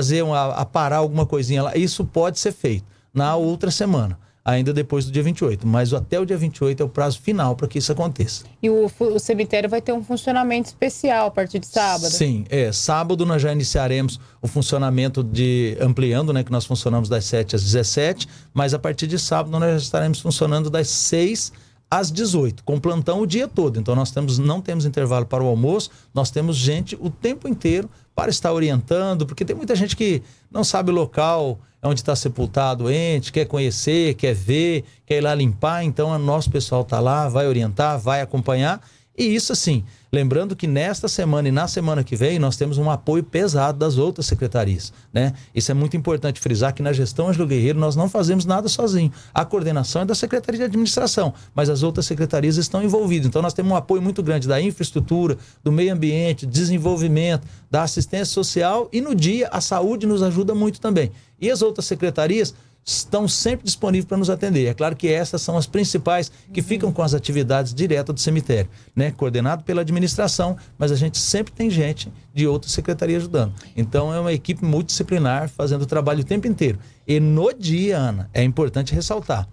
aparar alguma coisinha lá. Isso pode ser feito na outra semana, ainda depois do dia 28. Mas até o dia 28 é o prazo final para que isso aconteça. E o cemitério vai ter um funcionamento especial a partir de sábado? Sim, sábado nós já iniciaremos o funcionamento ampliando, né, que nós funcionamos das 7 às 17, mas a partir de sábado nós já estaremos funcionando das 6 às 18, com plantão o dia todo. Então nós não temos intervalo para o almoço, nós temos gente o tempo inteiro para estar orientando, porque tem muita gente que não sabe o local onde está sepultado o ente, quer conhecer, quer ver, quer ir lá limpar. Então o nosso pessoal está lá, vai orientar, vai acompanhar. E isso assim, lembrando que nesta semana e na semana que vem nós temos um apoio pesado das outras secretarias, né? Isso é muito importante frisar, que na gestão Ângelo Guerreiro nós não fazemos nada sozinho. A coordenação é da Secretaria de Administração, mas as outras secretarias estão envolvidas. Então nós temos um apoio muito grande da infraestrutura, do meio ambiente, desenvolvimento, da assistência social, e no dia a saúde nos ajuda muito também. E as outras secretarias estão sempre disponíveis para nos atender. É claro que essas são as principais que ficam com as atividades diretas do cemitério, né? Coordenado pela administração, mas a gente sempre tem gente de outra secretaria ajudando. Então é uma equipe multidisciplinar fazendo o trabalho o tempo inteiro. E no dia, Ana, é importante ressaltar,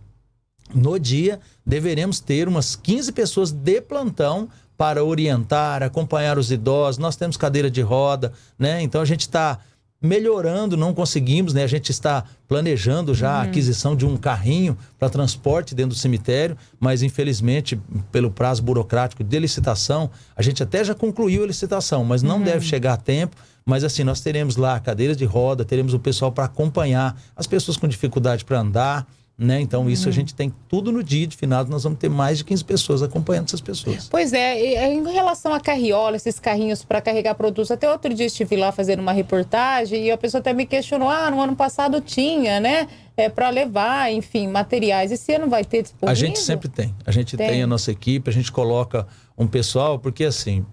no dia deveremos ter umas 15 pessoas de plantão para orientar, acompanhar os idosos. Nós temos cadeira de roda, né? Então a gente está melhorando, não conseguimos, né? A gente está planejando já a aquisição de um carrinho para transporte dentro do cemitério, mas infelizmente, pelo prazo burocrático de licitação, a gente até já concluiu a licitação, mas não deve chegar a tempo. Mas assim, nós teremos lá cadeiras de roda, teremos o pessoal para acompanhar as pessoas com dificuldade para andar, né? Então isso a gente tem tudo no dia de finados, nós vamos ter mais de 15 pessoas acompanhando essas pessoas. Pois é, em relação à carriola, esses carrinhos para carregar produtos, até outro dia estive lá fazendo uma reportagem e a pessoa até me questionou, no ano passado tinha, né? Para levar, enfim, materiais. Esse ano vai ter disponível? A gente sempre tem. A gente tem a nossa equipe, a gente coloca um pessoal, porque assim,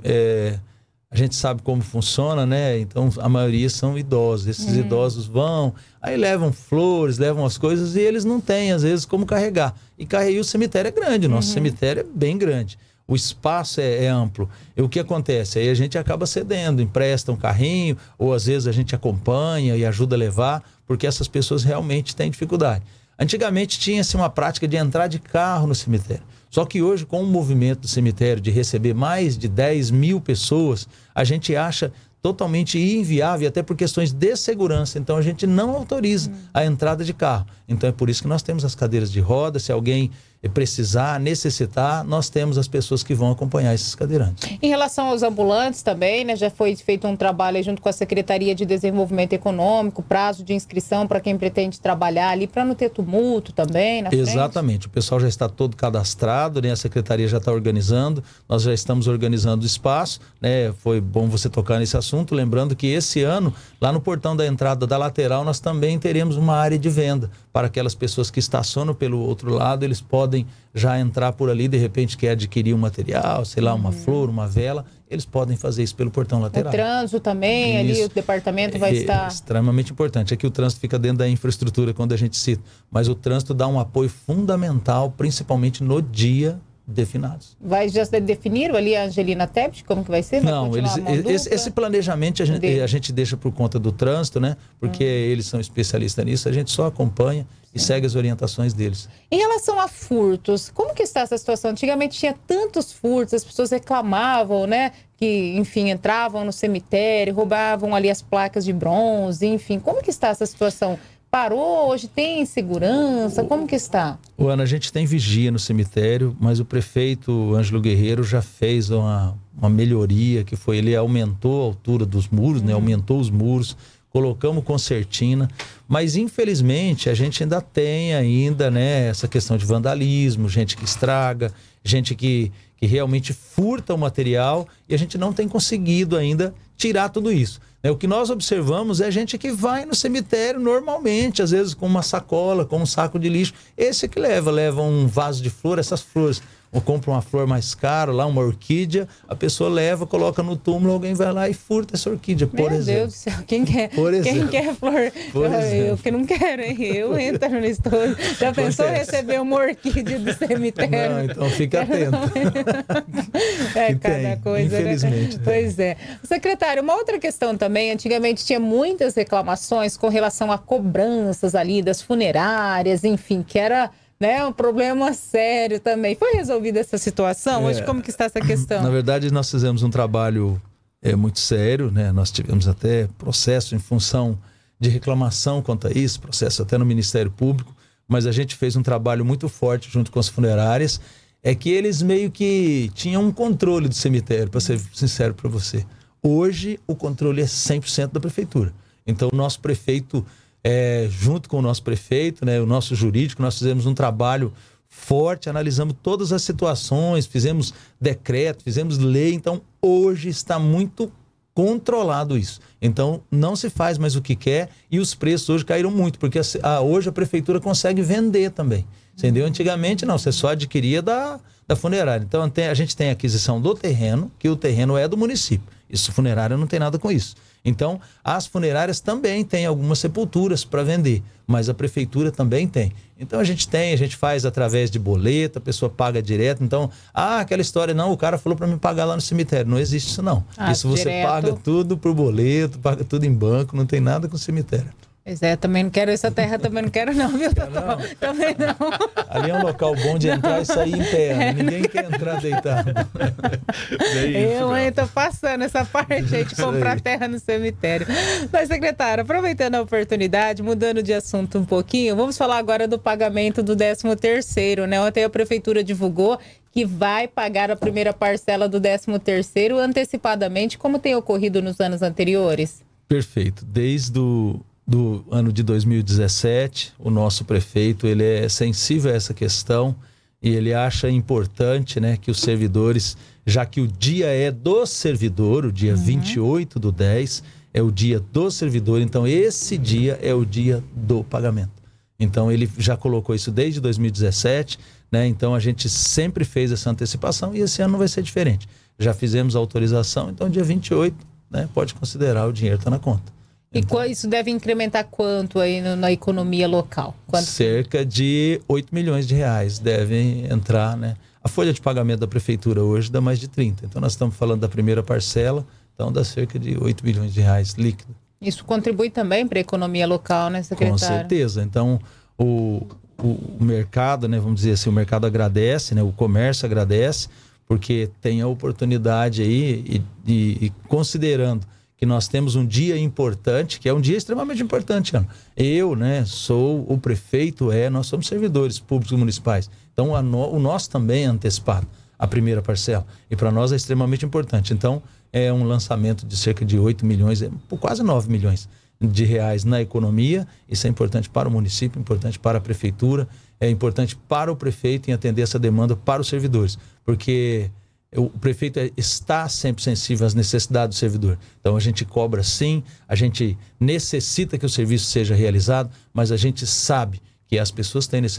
a gente sabe como funciona, né? Então a maioria são idosos. Esses idosos vão, aí levam flores, levam as coisas e eles não têm, às vezes, como carregar. E o cemitério é grande, o nosso cemitério é bem grande. O espaço é amplo. E o que acontece? Aí a gente acaba cedendo, empresta um carrinho, ou às vezes a gente acompanha e ajuda a levar, porque essas pessoas realmente têm dificuldade. Antigamente tinha-se uma prática de entrar de carro no cemitério. Só que hoje, com o movimento do cemitério de receber mais de 10 mil pessoas, a gente acha totalmente inviável, até por questões de segurança. Então a gente não autoriza a entrada de carro. Então é por isso que nós temos as cadeiras de roda. Se alguém precisar, necessitar, nós temos as pessoas que vão acompanhar esses cadeirantes. Em relação aos ambulantes também, né, já foi feito um trabalho aí junto com a Secretaria de Desenvolvimento Econômico, prazo de inscrição para quem pretende trabalhar ali, para não ter tumulto também na frente? Exatamente, o pessoal já está todo cadastrado, né? A Secretaria já está organizando, nós já estamos organizando o espaço, né? Foi bom você tocar nesse assunto, lembrando que esse ano, lá no portão da entrada da lateral, nós também teremos uma área de venda, para aquelas pessoas que estacionam pelo outro lado, eles podem podem já entrar por ali, de repente quer adquirir um material, sei lá, uma flor, uma vela, eles podem fazer isso pelo portão lateral. O trânsito também, ali o departamento vai estar... Extremamente importante. Aqui o trânsito fica dentro da infraestrutura quando a gente cita, mas o trânsito dá um apoio fundamental, principalmente no dia de finados. Já definiram ali a Angelina Tebet, como que vai ser? Vai Não, esse planejamento a gente deixa por conta do trânsito, né? Porque eles são especialistas nisso, a gente só acompanha e segue as orientações deles. Em relação a furtos, como que está essa situação? Antigamente tinha tantos furtos, as pessoas reclamavam, né? Que, enfim, entravam no cemitério, roubavam ali as placas de bronze, enfim. Como que está essa situação? Parou? Hoje tem segurança? Como que está? Ana, a gente tem vigia no cemitério, mas o prefeito Ângelo Guerreiro já fez uma melhoria, que foi, ele aumentou a altura dos muros, né? Aumentou os muros, colocamos concertina, mas infelizmente a gente ainda tem né, essa questão de vandalismo, gente que estraga, gente que realmente furta o material e a gente não tem conseguido ainda tirar tudo isso. O que nós observamos é gente que vai no cemitério normalmente, às vezes com uma sacola, com um saco de lixo. Esse que leva um vaso de flor, essas flores. Ou compra uma flor mais cara, lá uma orquídea, a pessoa leva, coloca no túmulo, alguém vai lá e furta essa orquídea, por exemplo. Meu Deus do céu, quem quer flor? Eu que não quero, hein? Eu entro no estouro. Já pensou receber uma orquídea do cemitério? Não, então fica atento. Cada coisa, infelizmente, né? Pois é. Secretário, uma outra questão também, antigamente tinha muitas reclamações com relação a cobranças ali das funerárias, enfim, que era... um problema sério também. Foi resolvida essa situação? Hoje, como que está essa questão? Na verdade, nós fizemos um trabalho muito sério, né? Nós tivemos até processo em função de reclamação quanto a isso, processo até no Ministério Público, mas a gente fez um trabalho muito forte junto com as funerárias, que eles meio que tinham um controle do cemitério, para ser sincero para você. Hoje, o controle é 100% da prefeitura. Então, o nosso prefeito... junto com o nosso prefeito, né, o nosso jurídico, nós fizemos um trabalho forte, analisamos todas as situações, fizemos decreto, fizemos lei, então hoje está muito controlado isso. Então não se faz mais o que quer e os preços hoje caíram muito, porque hoje a prefeitura consegue vender também, entendeu? Antigamente não, você só adquiria da funerária. Então a gente tem a aquisição do terreno, que o terreno é do município. Isso, funerária não tem nada com isso. Então, as funerárias também têm algumas sepulturas para vender, mas a prefeitura também tem. Então, a gente faz através de boleto, a pessoa paga direto. Então, aquela história, não, o cara falou para me pagar lá no cemitério. Não existe isso, não. Isso você paga tudo por boleto, paga tudo em banco, não tem nada com cemitério. Pois é, também não quero essa terra, também não quero não, viu, Totó? Também não. Ali é um local bom de entrar e sair em pé, né? Ninguém quer entrar deitado. Eu tô passando essa parte aí de comprar terra no cemitério. Mas, secretário, aproveitando a oportunidade, mudando de assunto um pouquinho, vamos falar agora do pagamento do 13º, né? Ontem a prefeitura divulgou que vai pagar a primeira parcela do 13º antecipadamente, como tem ocorrido nos anos anteriores. Perfeito. Desde do ano de 2017, o nosso prefeito ele é sensível a essa questão e ele acha importante, né, que os servidores, já que o dia é do servidor, o dia 28/10 é o dia do servidor, então esse dia é o dia do pagamento. Então ele já colocou isso desde 2017, né? Então a gente sempre fez essa antecipação e esse ano não vai ser diferente. Já fizemos a autorização, então dia 28, né, pode considerar o dinheiro está na conta. Então, e isso deve incrementar quanto aí na economia local? Cerca de 8 milhões de reais devem entrar, né? A folha de pagamento da prefeitura hoje dá mais de 30. Então nós estamos falando da primeira parcela, então dá cerca de 8 milhões de reais líquido. Isso contribui também para a economia local, né, secretário? Com certeza. Então o mercado, né, vamos dizer assim, o mercado agradece, né, o comércio agradece, porque tem a oportunidade aí e considerando que nós temos um dia importante, que é um dia extremamente importante, Ana. Eu, né, sou o prefeito, nós somos servidores públicos municipais. Então, o nosso também é antecipado, a primeira parcela. E para nós é extremamente importante. Então, é um lançamento de cerca de 8 milhões, quase 9 milhões de reais na economia. Isso é importante para o município, importante para a prefeitura, é importante para o prefeito em atender essa demanda para os servidores. Porque o prefeito está sempre sensível às necessidades do servidor. Então a gente cobra sim, a gente necessita que o serviço seja realizado, mas a gente sabe que as pessoas têm necessidade.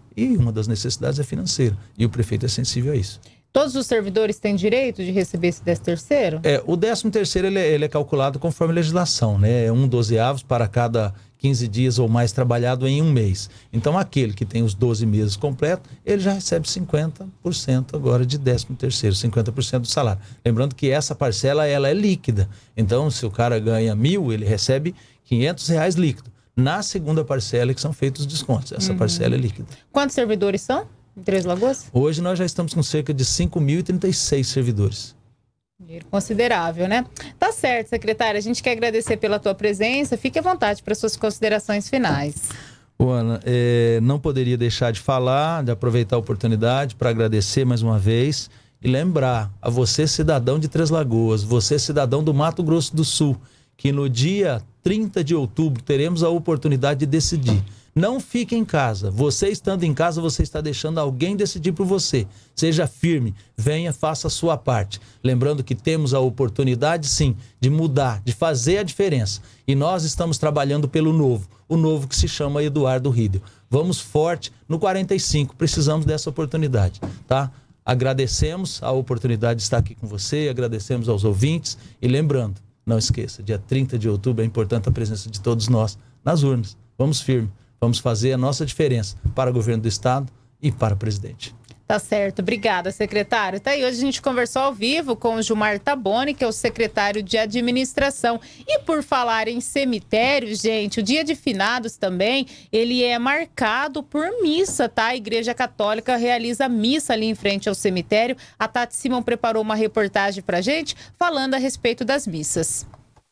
E uma das necessidades é financeira. E o prefeito é sensível a isso. Todos os servidores têm direito de receber esse 13º? O 13º ele é calculado conforme a legislação, né? É 1/12 para cada 15 dias ou mais trabalhado em um mês. Então, aquele que tem os 12 meses completos, ele já recebe 50% agora de 13º, 50% do salário. Lembrando que essa parcela, ela é líquida. Então, se o cara ganha 1.000, ele recebe R$500 líquido. Na segunda parcela que são feitos os descontos. Essa parcela é líquida. Quantos servidores são em Três Lagoas? Hoje nós já estamos com cerca de 5.036 servidores. Dinheiro considerável, né? Tá certo, secretária. A gente quer agradecer pela tua presença. Fique à vontade para suas considerações finais. Ana, não poderia deixar de falar, de aproveitar a oportunidade para agradecer mais uma vez e lembrar a você, cidadão de Três Lagoas, você, cidadão do Mato Grosso do Sul, que no dia 30 de outubro teremos a oportunidade de decidir. Não fique em casa. Você estando em casa, você está deixando alguém decidir por você. Seja firme, venha, faça a sua parte. Lembrando que temos a oportunidade, sim, de mudar, de fazer a diferença. E nós estamos trabalhando pelo novo. O novo que se chama Eduardo Riedel. Vamos forte no 45. Precisamos dessa oportunidade, tá? Agradecemos a oportunidade de estar aqui com você, agradecemos aos ouvintes. E lembrando, não esqueça, dia 30 de outubro é importante a presença de todos nós nas urnas. Vamos firme. Vamos fazer a nossa diferença para o governo do estado e para o presidente. Tá certo. Obrigada, secretário. Tá aí, hoje a gente conversou ao vivo com o Gilmar Taboni, que é o secretário de administração. E por falar em cemitério, gente, o dia de finados também, ele é marcado por missa, tá? A Igreja Católica realiza missa ali em frente ao cemitério. A Tati Simon preparou uma reportagem pra gente falando a respeito das missas.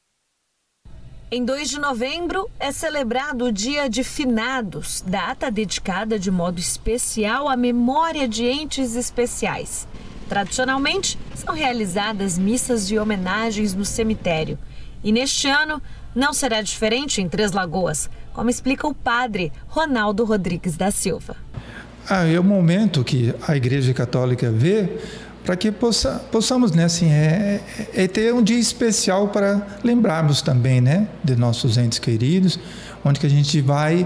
Em 2 de novembro é celebrado o Dia de Finados, data dedicada de modo especial à memória de entes especiais. Tradicionalmente, são realizadas missas e homenagens no cemitério. E neste ano, não será diferente em Três Lagoas, como explica o padre Ronaldo Rodrigues da Silva. É o momento que a Igreja Católica vê para que possamos, né, assim, ter um dia especial para lembrarmos também, né, de nossos entes queridos, onde que a gente vai,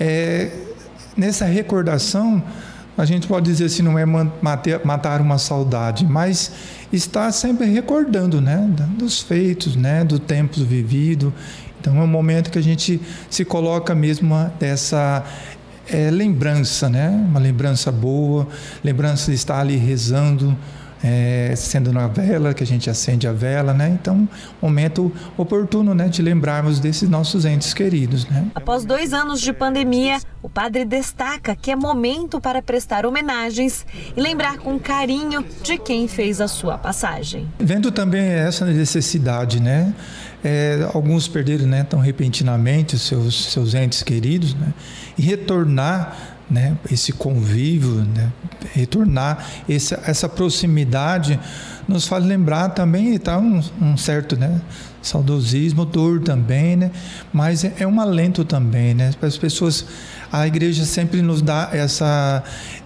nessa recordação, a gente pode dizer assim, não é matar uma saudade, mas estar sempre recordando, né, dos feitos, né, do tempo vivido. Então é um momento que a gente se coloca mesmo dessa lembrança, né, uma lembrança boa, lembrança de estar ali rezando, sendo na vela, que a gente acende a vela, né? Então, momento oportuno, né, de lembrarmos desses nossos entes queridos, né? Após 2 anos de pandemia, o padre destaca que é momento para prestar homenagens e lembrar com carinho de quem fez a sua passagem. Vendo também essa necessidade, né? Alguns perderam, né, tão repentinamente os seus entes queridos, né? E retornar, né, esse convívio, né, retornar essa proximidade nos faz lembrar também, tá, um certo, né, saudosismo, dor também, né, mas é um alento também, né, para as pessoas. A igreja sempre nos dá essa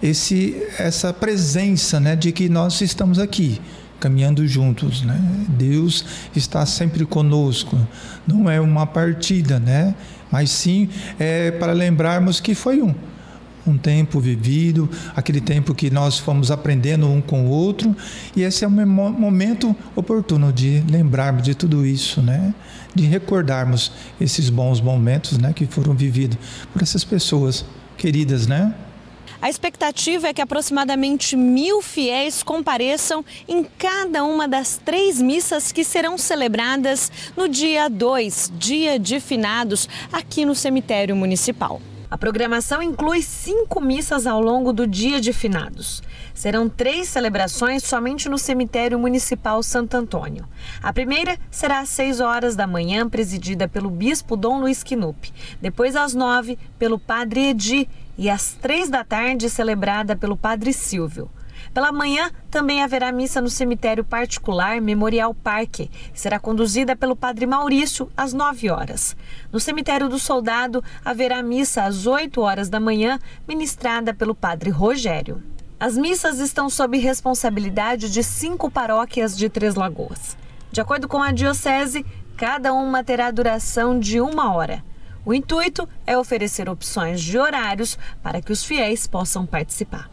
presença, né, de que nós estamos aqui caminhando juntos, né? Deus está sempre conosco. Não é uma partida, né, mas sim para lembrarmos que foi um tempo vivido, aquele tempo que nós fomos aprendendo um com o outro, e esse é um momento oportuno de lembrarmos de tudo isso, né? De recordarmos esses bons momentos, né, que foram vividos por essas pessoas queridas, né? A expectativa é que aproximadamente 1.000 fiéis compareçam em cada uma das 3 missas que serão celebradas no dia 2, Dia de Finados, aqui no cemitério municipal. A programação inclui 5 missas ao longo do Dia de Finados. Serão 3 celebrações somente no cemitério municipal Santo Antônio. A primeira será às 6 horas da manhã, presidida pelo bispo Dom Luiz Quinupe. Depois, às 9, pelo padre Edi. E às 3 da tarde, celebrada pelo padre Silvio. Pela manhã, também haverá missa no cemitério particular Memorial Parque. Será conduzida pelo padre Maurício, às 9 horas. No cemitério do Soldado, haverá missa às 8 horas da manhã, ministrada pelo padre Rogério. As missas estão sob responsabilidade de 5 paróquias de Três Lagoas. De acordo com a diocese, cada uma terá duração de 1 hora. O intuito é oferecer opções de horários para que os fiéis possam participar.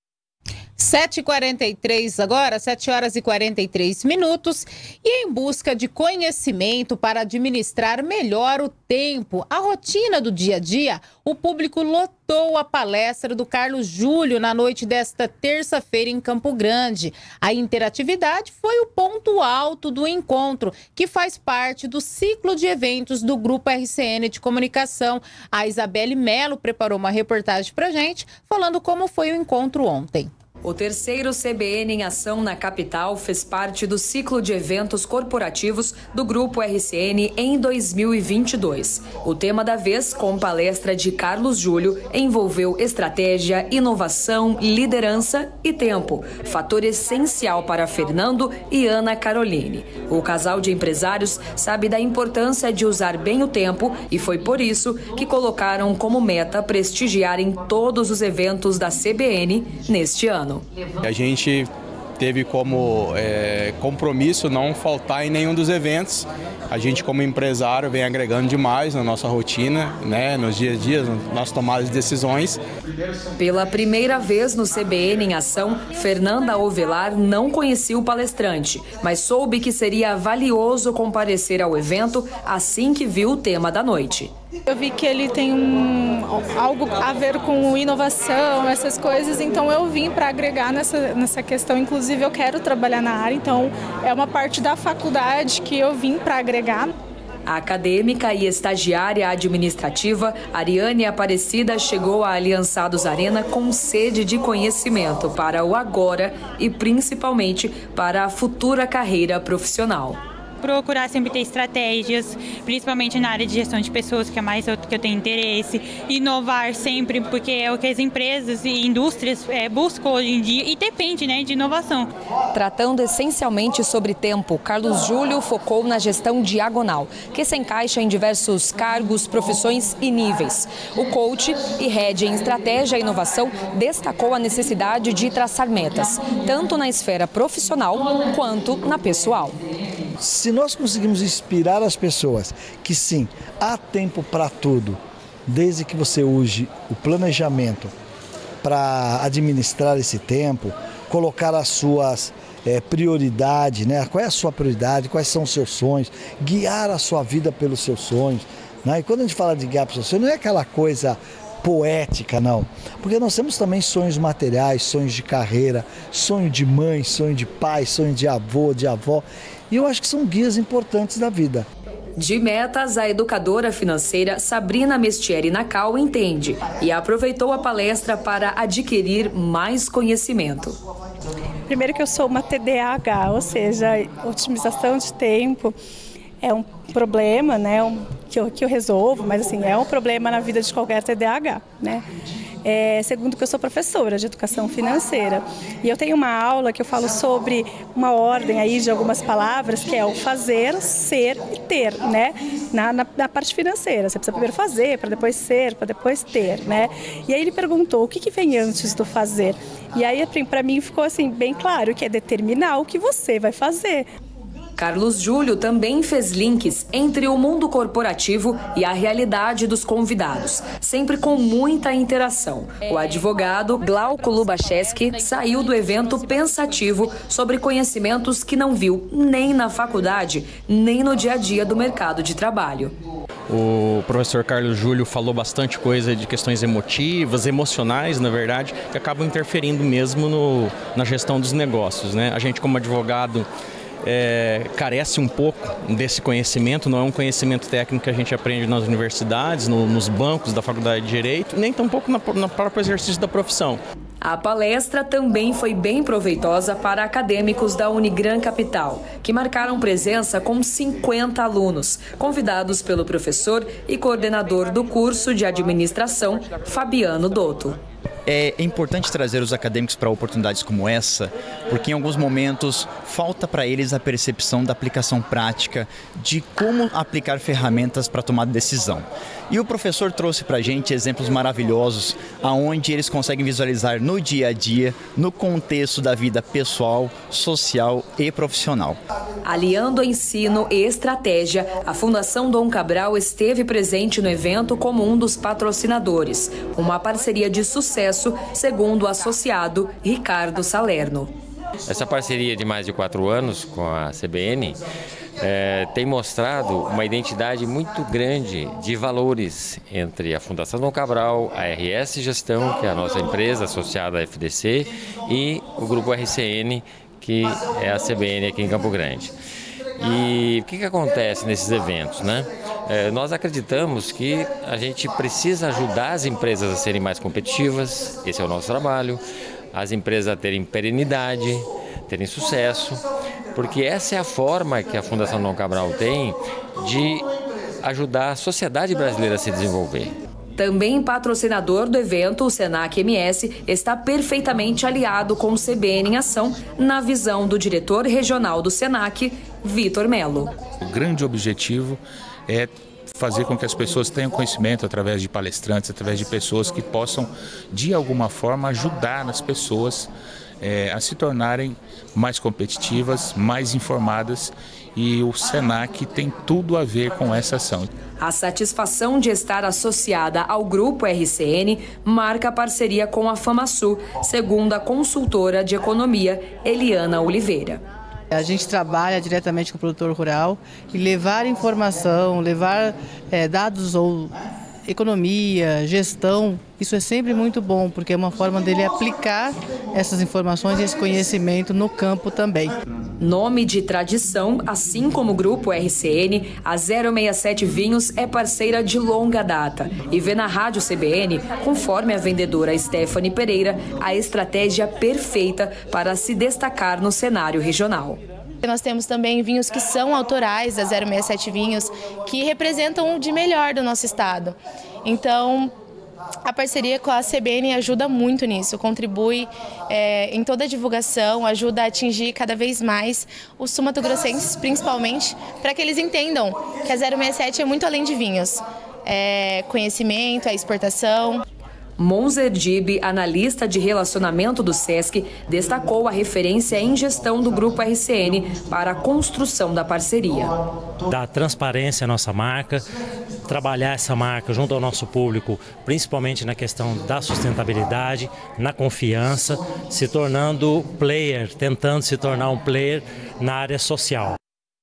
7h43 agora, 7 horas e 43 minutos. E em busca de conhecimento para administrar melhor o tempo, a rotina do dia a dia, o público lotou a palestra do Carlos Júlio na noite desta terça-feira em Campo Grande. A interatividade foi o ponto alto do encontro, que faz parte do ciclo de eventos do Grupo RCN de Comunicação. A Isabelle Melo preparou uma reportagem pra gente, falando como foi o encontro ontem. O terceiro CBN em Ação na capital fez parte do ciclo de eventos corporativos do Grupo RCN em 2022. O tema da vez, com palestra de Carlos Júlio, envolveu estratégia, inovação, liderança e tempo, fator essencial para Fernando e Ana Caroline. O casal de empresários sabe da importância de usar bem o tempo e foi por isso que colocaram como meta prestigiar em todos os eventos da CBN neste ano. A gente teve como compromisso não faltar em nenhum dos eventos. A gente, como empresário, vem agregando demais na nossa rotina, né, nos dias a dias, nas tomadas de decisões. Pela primeira vez no CBN em Ação, Fernanda Ovelar não conhecia o palestrante, mas soube que seria valioso comparecer ao evento assim que viu o tema da noite. Eu vi que ele tem algo a ver com inovação, essas coisas, então eu vim para agregar nessa questão. Inclusive, eu quero trabalhar na área, então é uma parte da faculdade que eu vim para agregar. A acadêmica e estagiária administrativa Ariane Aparecida chegou à Aliançados Arena com sede de conhecimento para o agora e principalmente para a futura carreira profissional. Procurar sempre ter estratégias, principalmente na área de gestão de pessoas, que é mais o que eu tenho interesse. Inovar sempre, porque é o que as empresas e indústrias buscam hoje em dia e depende, né, de inovação. Tratando essencialmente sobre tempo, Carlos Júlio focou na gestão diagonal, que se encaixa em diversos cargos, profissões e níveis. O coach e head em estratégia e inovação destacou a necessidade de traçar metas, tanto na esfera profissional quanto na pessoal. Se nós conseguimos inspirar as pessoas que sim, há tempo para tudo, desde que você use o planejamento para administrar esse tempo, colocar as suas prioridades, né? Qual é a sua prioridade, quais são os seus sonhos, guiar a sua vida pelos seus sonhos, né? E quando a gente fala de guiar pelos seus sonhos, não é aquela coisa poética, não. Porque nós temos também sonhos materiais, sonhos de carreira, sonho de mãe, sonho de pai, sonho de avô, de avó. E eu acho que são guias importantes da vida. De metas, a educadora financeira Sabrina Mestieri Nacal entende e aproveitou a palestra para adquirir mais conhecimento. Primeiro que eu sou uma TDAH, ou seja, otimização de tempo é um problema, né, que eu resolvo, mas assim, é um problema na vida de qualquer TDAH, né? Segundo que eu sou professora de educação financeira e eu tenho uma aula que eu falo sobre uma ordem aí de algumas palavras que é o fazer, ser e ter, né? Na parte financeira, você precisa primeiro fazer, para depois ser, para depois ter, né? E aí ele perguntou o que vem antes do fazer e aí para mim ficou assim bem claro que é determinar o que você vai fazer. Carlos Júlio também fez links entre o mundo corporativo e a realidade dos convidados, sempre com muita interação. O advogado Glauco Lubacheski saiu do evento pensativo sobre conhecimentos que não viu nem na faculdade, nem no dia a dia do mercado de trabalho. O professor Carlos Júlio falou bastante coisa de questões emotivas, emocionais, na verdade, que acabam interferindo mesmo na gestão dos negócios, né? A gente, como advogado, carece um pouco desse conhecimento, não é um conhecimento técnico que a gente aprende nas universidades, nos bancos da Faculdade de Direito, nem tampouco no próprio exercício da profissão. A palestra também foi bem proveitosa para acadêmicos da Unigran Capital, que marcaram presença com 50 alunos, convidados pelo professor e coordenador do curso de administração, Fabiano Dotto. É importante trazer os acadêmicos para oportunidades como essa, porque em alguns momentos falta para eles a percepção da aplicação prática de como aplicar ferramentas para tomar decisão. E o professor trouxe para a gente exemplos maravilhosos, aonde eles conseguem visualizar no dia a dia, no contexto da vida pessoal, social e profissional. Aliando ensino e estratégia, a Fundação Dom Cabral esteve presente no evento como um dos patrocinadores. Uma parceria de sucesso, segundo o associado Ricardo Salerno. Essa parceria de mais de 4 anos com a CBN tem mostrado uma identidade muito grande de valores entre a Fundação Dom Cabral, a RS Gestão, que é a nossa empresa associada à FDC, e o Grupo RCN, que é a CBN aqui em Campo Grande. E o que acontece nesses eventos, né? Nós acreditamos que a gente precisa ajudar as empresas a serem mais competitivas, esse é o nosso trabalho, as empresas a terem perenidade, terem sucesso, porque essa é a forma que a Fundação Dom Cabral tem de ajudar a sociedade brasileira a se desenvolver. Também patrocinador do evento, o Senac MS está perfeitamente aliado com o CBN em Ação, na visão do diretor regional do Senac, Vitor Melo. O grande objetivo é fazer com que as pessoas tenham conhecimento através de palestrantes, através de pessoas que possam, de alguma forma, ajudar as pessoas a se tornarem mais competitivas, mais informadas, e o Senac tem tudo a ver com essa ação. A satisfação de estar associada ao Grupo RCN marca a parceria com a FamaSul, segundo a consultora de economia Eliana Oliveira. A gente trabalha diretamente com o produtor rural e levar informação, levar dados ou economia, gestão, isso é sempre muito bom, porque é uma forma dele aplicar essas informações e esse conhecimento no campo também. Nome de tradição, assim como o Grupo RCN, a 067 Vinhos é parceira de longa data e vê na Rádio CBN, conforme a vendedora Stephanie Pereira, a estratégia perfeita para se destacar no cenário regional. Nós temos também vinhos que são autorais da 067 Vinhos, que representam o de melhor do nosso estado. Então, a parceria com a CBN ajuda muito nisso, contribui em toda a divulgação, ajuda a atingir cada vez mais os sul-mato-grossenses, principalmente, para que eles entendam que a 067 é muito além de vinhos. É conhecimento, é exportação. Monzer Dib, analista de relacionamento do SESC, destacou a referência em gestão do Grupo RCN para a construção da parceria. Dar transparência à nossa marca, trabalhar essa marca junto ao nosso público, principalmente na questão da sustentabilidade, na confiança, se tornando player, tentando se tornar um player na área social.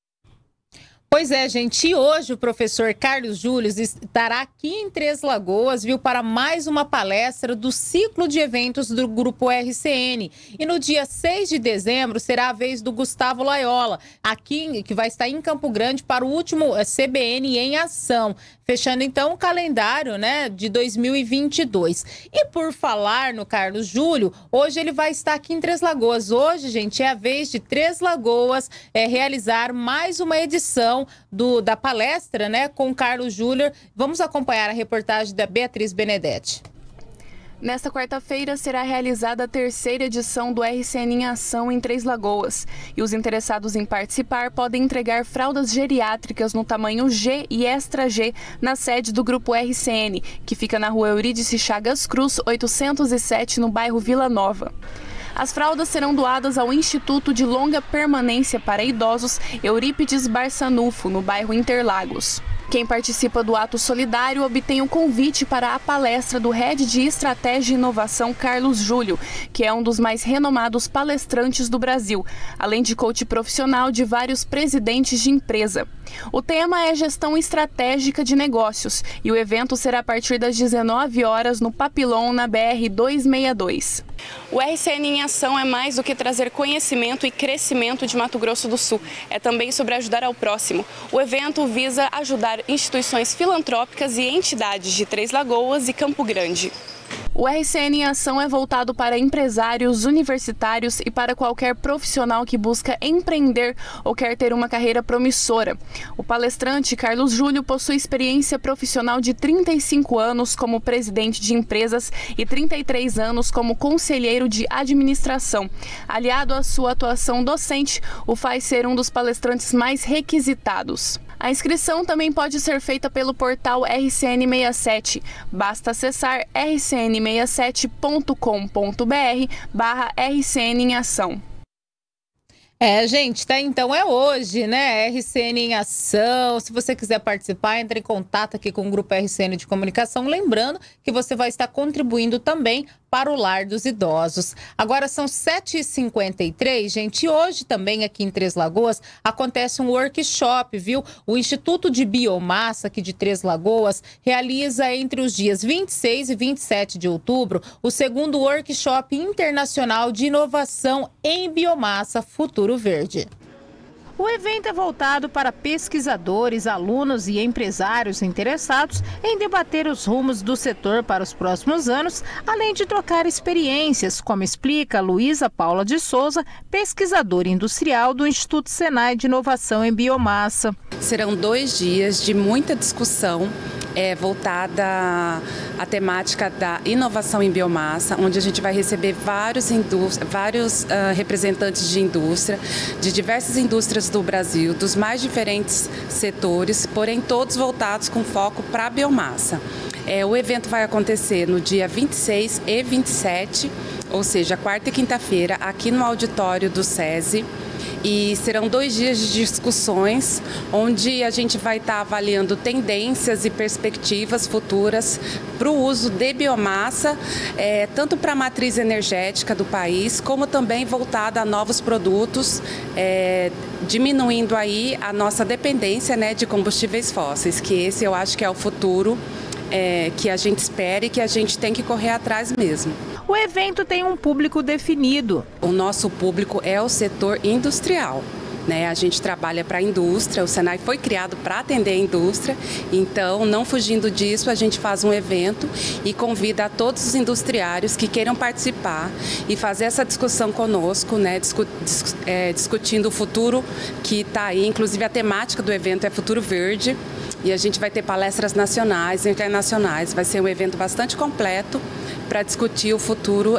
Pois é, gente, e hoje o professor Carlos Júlio estará aqui em Três Lagoas, viu, para mais uma palestra do ciclo de eventos do Grupo RCN. E no dia 6 de dezembro será a vez do Gustavo Laiola, aqui, que vai estar em Campo Grande para o último CBN em Ação, fechando então o calendário, né, de 2022. E por falar no Carlos Júlio, hoje ele vai estar aqui em Três Lagoas. Hoje, gente, é a vez de Três Lagoas realizar mais uma edição da palestra, né, com Carlos Júlio. Vamos acompanhar a reportagem da Beatriz Benedetti. Nesta quarta-feira será realizada a terceira edição do RCN em Ação em Três Lagoas. E os interessados em participar podem entregar fraldas geriátricas no tamanho G e Extra G na sede do Grupo RCN, que fica na rua Eurídice Chagas Cruz, 807, no bairro Vila Nova. As fraldas serão doadas ao Instituto de Longa Permanência para Idosos Eurípides Barçanufo, no bairro Interlagos. Quem participa do ato solidário obtém um convite para a palestra do Head de Estratégia e Inovação, Carlos Júlio, que é um dos mais renomados palestrantes do Brasil, além de coach profissional de vários presidentes de empresa. O tema é Gestão Estratégica de Negócios e o evento será a partir das 19 horas no Papillon, na BR-262. O RCN em Ação é mais do que trazer conhecimento e crescimento de Mato Grosso do Sul. É também sobre ajudar ao próximo. O evento visa ajudar instituições filantrópicas e entidades de Três Lagoas e Campo Grande. O RCN em Ação é voltado para empresários, universitários e para qualquer profissional que busca empreender ou quer ter uma carreira promissora. O palestrante Carlos Júlio possui experiência profissional de 35 anos como presidente de empresas e 33 anos como conselheiro de administração. Aliado à sua atuação docente, o faz ser um dos palestrantes mais requisitados. A inscrição também pode ser feita pelo portal RCN67. Basta acessar rcn67.com.br/RCN em Ação. Gente, tá? Então é hoje, né? RCN em Ação. Se você quiser participar, entre em contato aqui com o Grupo RCN de Comunicação. Lembrando que você vai estar contribuindo também para o Lar dos Idosos. Agora são 7h53, gente. E hoje também aqui em Três Lagoas acontece um workshop, viu? O Instituto de Biomassa aqui de Três Lagoas realiza entre os dias 26 e 27 de outubro o segundo workshop internacional de inovação em biomassa Futuro Verde. O evento é voltado para pesquisadores, alunos e empresários interessados em debater os rumos do setor para os próximos anos, além de trocar experiências, como explica Luísa Paula de Souza, pesquisadora industrial do Instituto Senai de Inovação em Biomassa. Serão 2 dias de muita discussão voltada à temática da inovação em biomassa, onde a gente vai receber vários representantes de indústria, de diversas indústrias do Brasil, dos mais diferentes setores, porém todos voltados com foco para a biomassa. O evento vai acontecer no dia 26 e 27, ou seja, quarta e quinta-feira, aqui no auditório do SESI. E serão 2 dias de discussões, onde a gente vai estar avaliando tendências e perspectivas futuras para o uso de biomassa, tanto para a matriz energética do país, como também voltada a novos produtos, diminuindo aí a nossa dependência, né, de combustíveis fósseis, que esse eu acho que é o futuro que a gente espera e que a gente tem que correr atrás mesmo. O evento tem um público definido. O nosso público é o setor industrial. A gente trabalha para a indústria, o Senai foi criado para atender a indústria, então, não fugindo disso, a gente faz um evento e convida a todos os industriários que queiram participar e fazer essa discussão conosco, discutindo o futuro que está aí, inclusive a temática do evento é Futuro Verde, e a gente vai ter palestras nacionais e internacionais, vai ser um evento bastante completo para discutir o futuro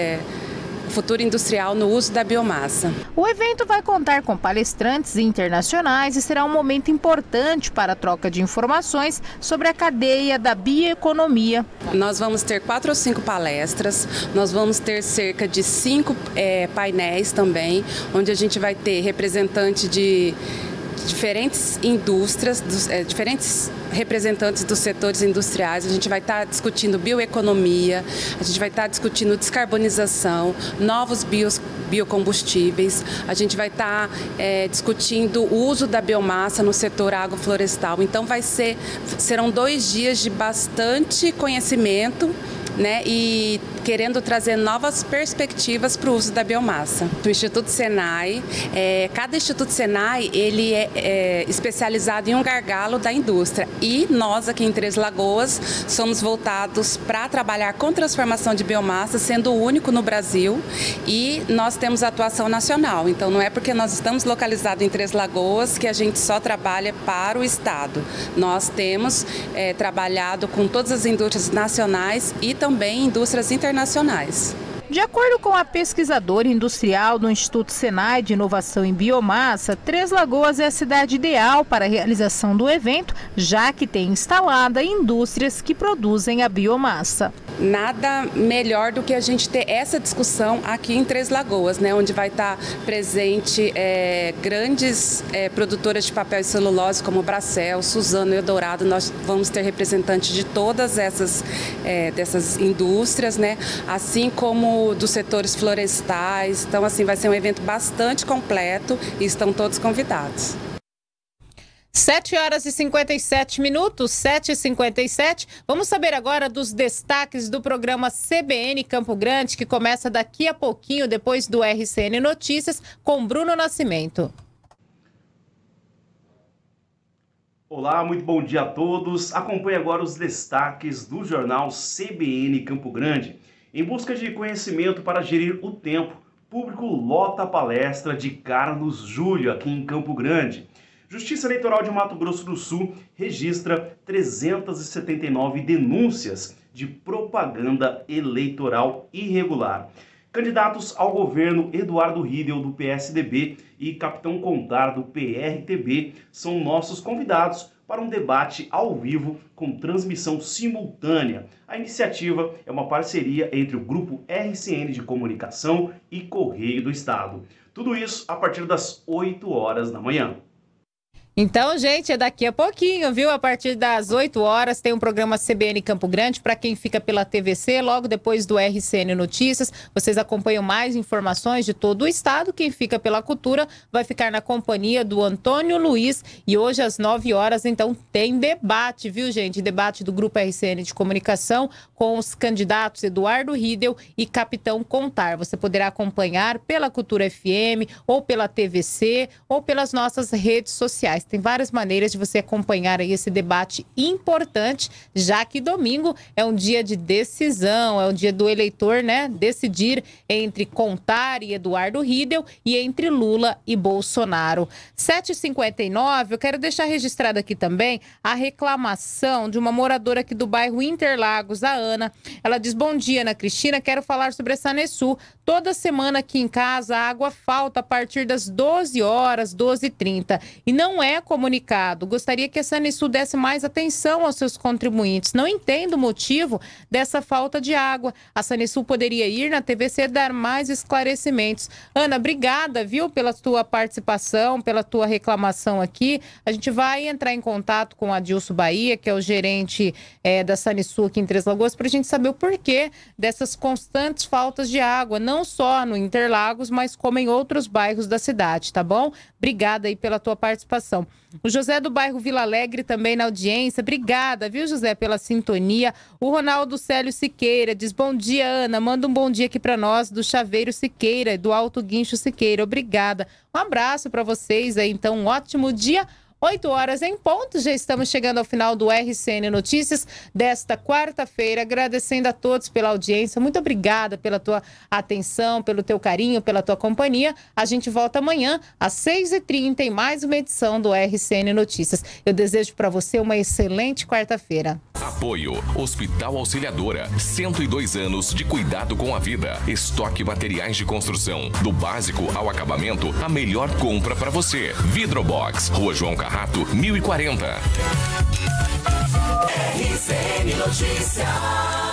industrial no uso da biomassa. O evento vai contar com palestrantes internacionais e será um momento importante para a troca de informações sobre a cadeia da bioeconomia. Nós vamos ter 4 ou 5 palestras, nós vamos ter cerca de 5 painéis também, onde a gente vai ter representante de diferentes indústrias, diferentes representantes dos setores industriais. A gente vai estar discutindo bioeconomia, a gente vai estar discutindo descarbonização, novos biocombustíveis, a gente vai estar discutindo o uso da biomassa no setor agroflorestal. Então serão 2 dias de bastante conhecimento, e querendo trazer novas perspectivas para o uso da biomassa. Do Instituto Senai, cada Instituto Senai ele é especializado em um gargalo da indústria, e nós aqui em Três Lagoas somos voltados para trabalhar com transformação de biomassa, sendo o único no Brasil, e nós temos atuação nacional. Então não é porque nós estamos localizados em Três Lagoas que a gente só trabalha para o estado. Nós temos trabalhado com todas as indústrias nacionais e também indústrias internacionais. De acordo com a pesquisadora industrial do Instituto Senai de Inovação em Biomassa, Três Lagoas é a cidade ideal para a realização do evento, já que tem instalada indústrias que produzem a biomassa. Nada melhor do que a gente ter essa discussão aqui em Três Lagoas, onde vai estar presente grandes produtoras de papel e celulose como Bracel, Suzano e Eldorado. Nós vamos ter representantes de todas dessas indústrias, assim como dos setores florestais. Então, vai ser um evento bastante completo e estão todos convidados. 7h57, 7h57. Vamos saber agora dos destaques do programa CBN Campo Grande, que começa daqui a pouquinho, depois do RCN Notícias, com Bruno Nascimento. Olá, muito bom dia a todos. Acompanhe agora os destaques do jornal CBN Campo Grande. Em busca de conhecimento para gerir o tempo, público lota a palestra de Carlos Júlio aqui em Campo Grande. Justiça Eleitoral de Mato Grosso do Sul registra 379 denúncias de propaganda eleitoral irregular. Candidatos ao governo Eduardo Riedel, do PSDB, e Capitão Contar, do PRTB, são nossos convidados para um debate ao vivo com transmissão simultânea. A iniciativa é uma parceria entre o Grupo RCN de Comunicação e Correio do Estado. Tudo isso a partir das 8 horas da manhã. Então, gente, é daqui a pouquinho, viu? A partir das 8 horas tem um programa CBN Campo Grande para quem fica pela TVC, logo depois do RCN Notícias. Vocês acompanham mais informações de todo o estado. Quem fica pela Cultura vai ficar na companhia do Antônio Luiz. E hoje às 9 horas, então, tem debate, viu, gente? Debate do Grupo RCN de Comunicação com os candidatos Eduardo Riedel e Capitão Contar. Você poderá acompanhar pela Cultura FM, ou pela TVC, ou pelas nossas redes sociais. Tem várias maneiras de você acompanhar aí esse debate importante, já que domingo é um dia de decisão, é um dia do eleitor, né, decidir entre Contar e Eduardo Riedel e entre Lula e Bolsonaro. 7h59, eu quero deixar registrado aqui também a reclamação de uma moradora aqui do bairro Interlagos, a Ana. Ela diz: bom dia, Ana Cristina, quero falar sobre a Sanesul. Toda semana aqui em casa a água falta a partir das 12 horas, 12h30, e não é comunicado. Gostaria que a Sanesul desse mais atenção aos seus contribuintes. Não entendo o motivo dessa falta de água. A Sanesul poderia ir na TVC dar mais esclarecimentos. Ana, obrigada, viu, pela tua participação, pela tua reclamação aqui. A gente vai entrar em contato com o Adilson Bahia, que é o gerente da Sanesul aqui em Três Lagoas, para a gente saber o porquê dessas constantes faltas de água, não só no Interlagos, mas como em outros bairros da cidade, tá bom? Obrigada aí pela tua participação. O José do bairro Vila Alegre também na audiência. Obrigada, viu, José, pela sintonia. O Ronaldo Célio Siqueira diz: bom dia, Ana. Manda um bom dia aqui para nós do Chaveiro Siqueira, do Alto Guincho Siqueira. Obrigada. Um abraço para vocês aí, então, um ótimo dia. 8 horas em ponto, já estamos chegando ao final do RCN Notícias desta quarta-feira, agradecendo a todos pela audiência. Muito obrigada pela tua atenção, pelo teu carinho, pela tua companhia. A gente volta amanhã às 6h30 em mais uma edição do RCN Notícias. Eu desejo para você uma excelente quarta-feira. Apoio Hospital Auxiliadora, 102 anos de cuidado com a vida. Estoque materiais de construção, do básico ao acabamento, a melhor compra para você. Vidrobox, Rua João Carrato, 1040. RCN Notícias.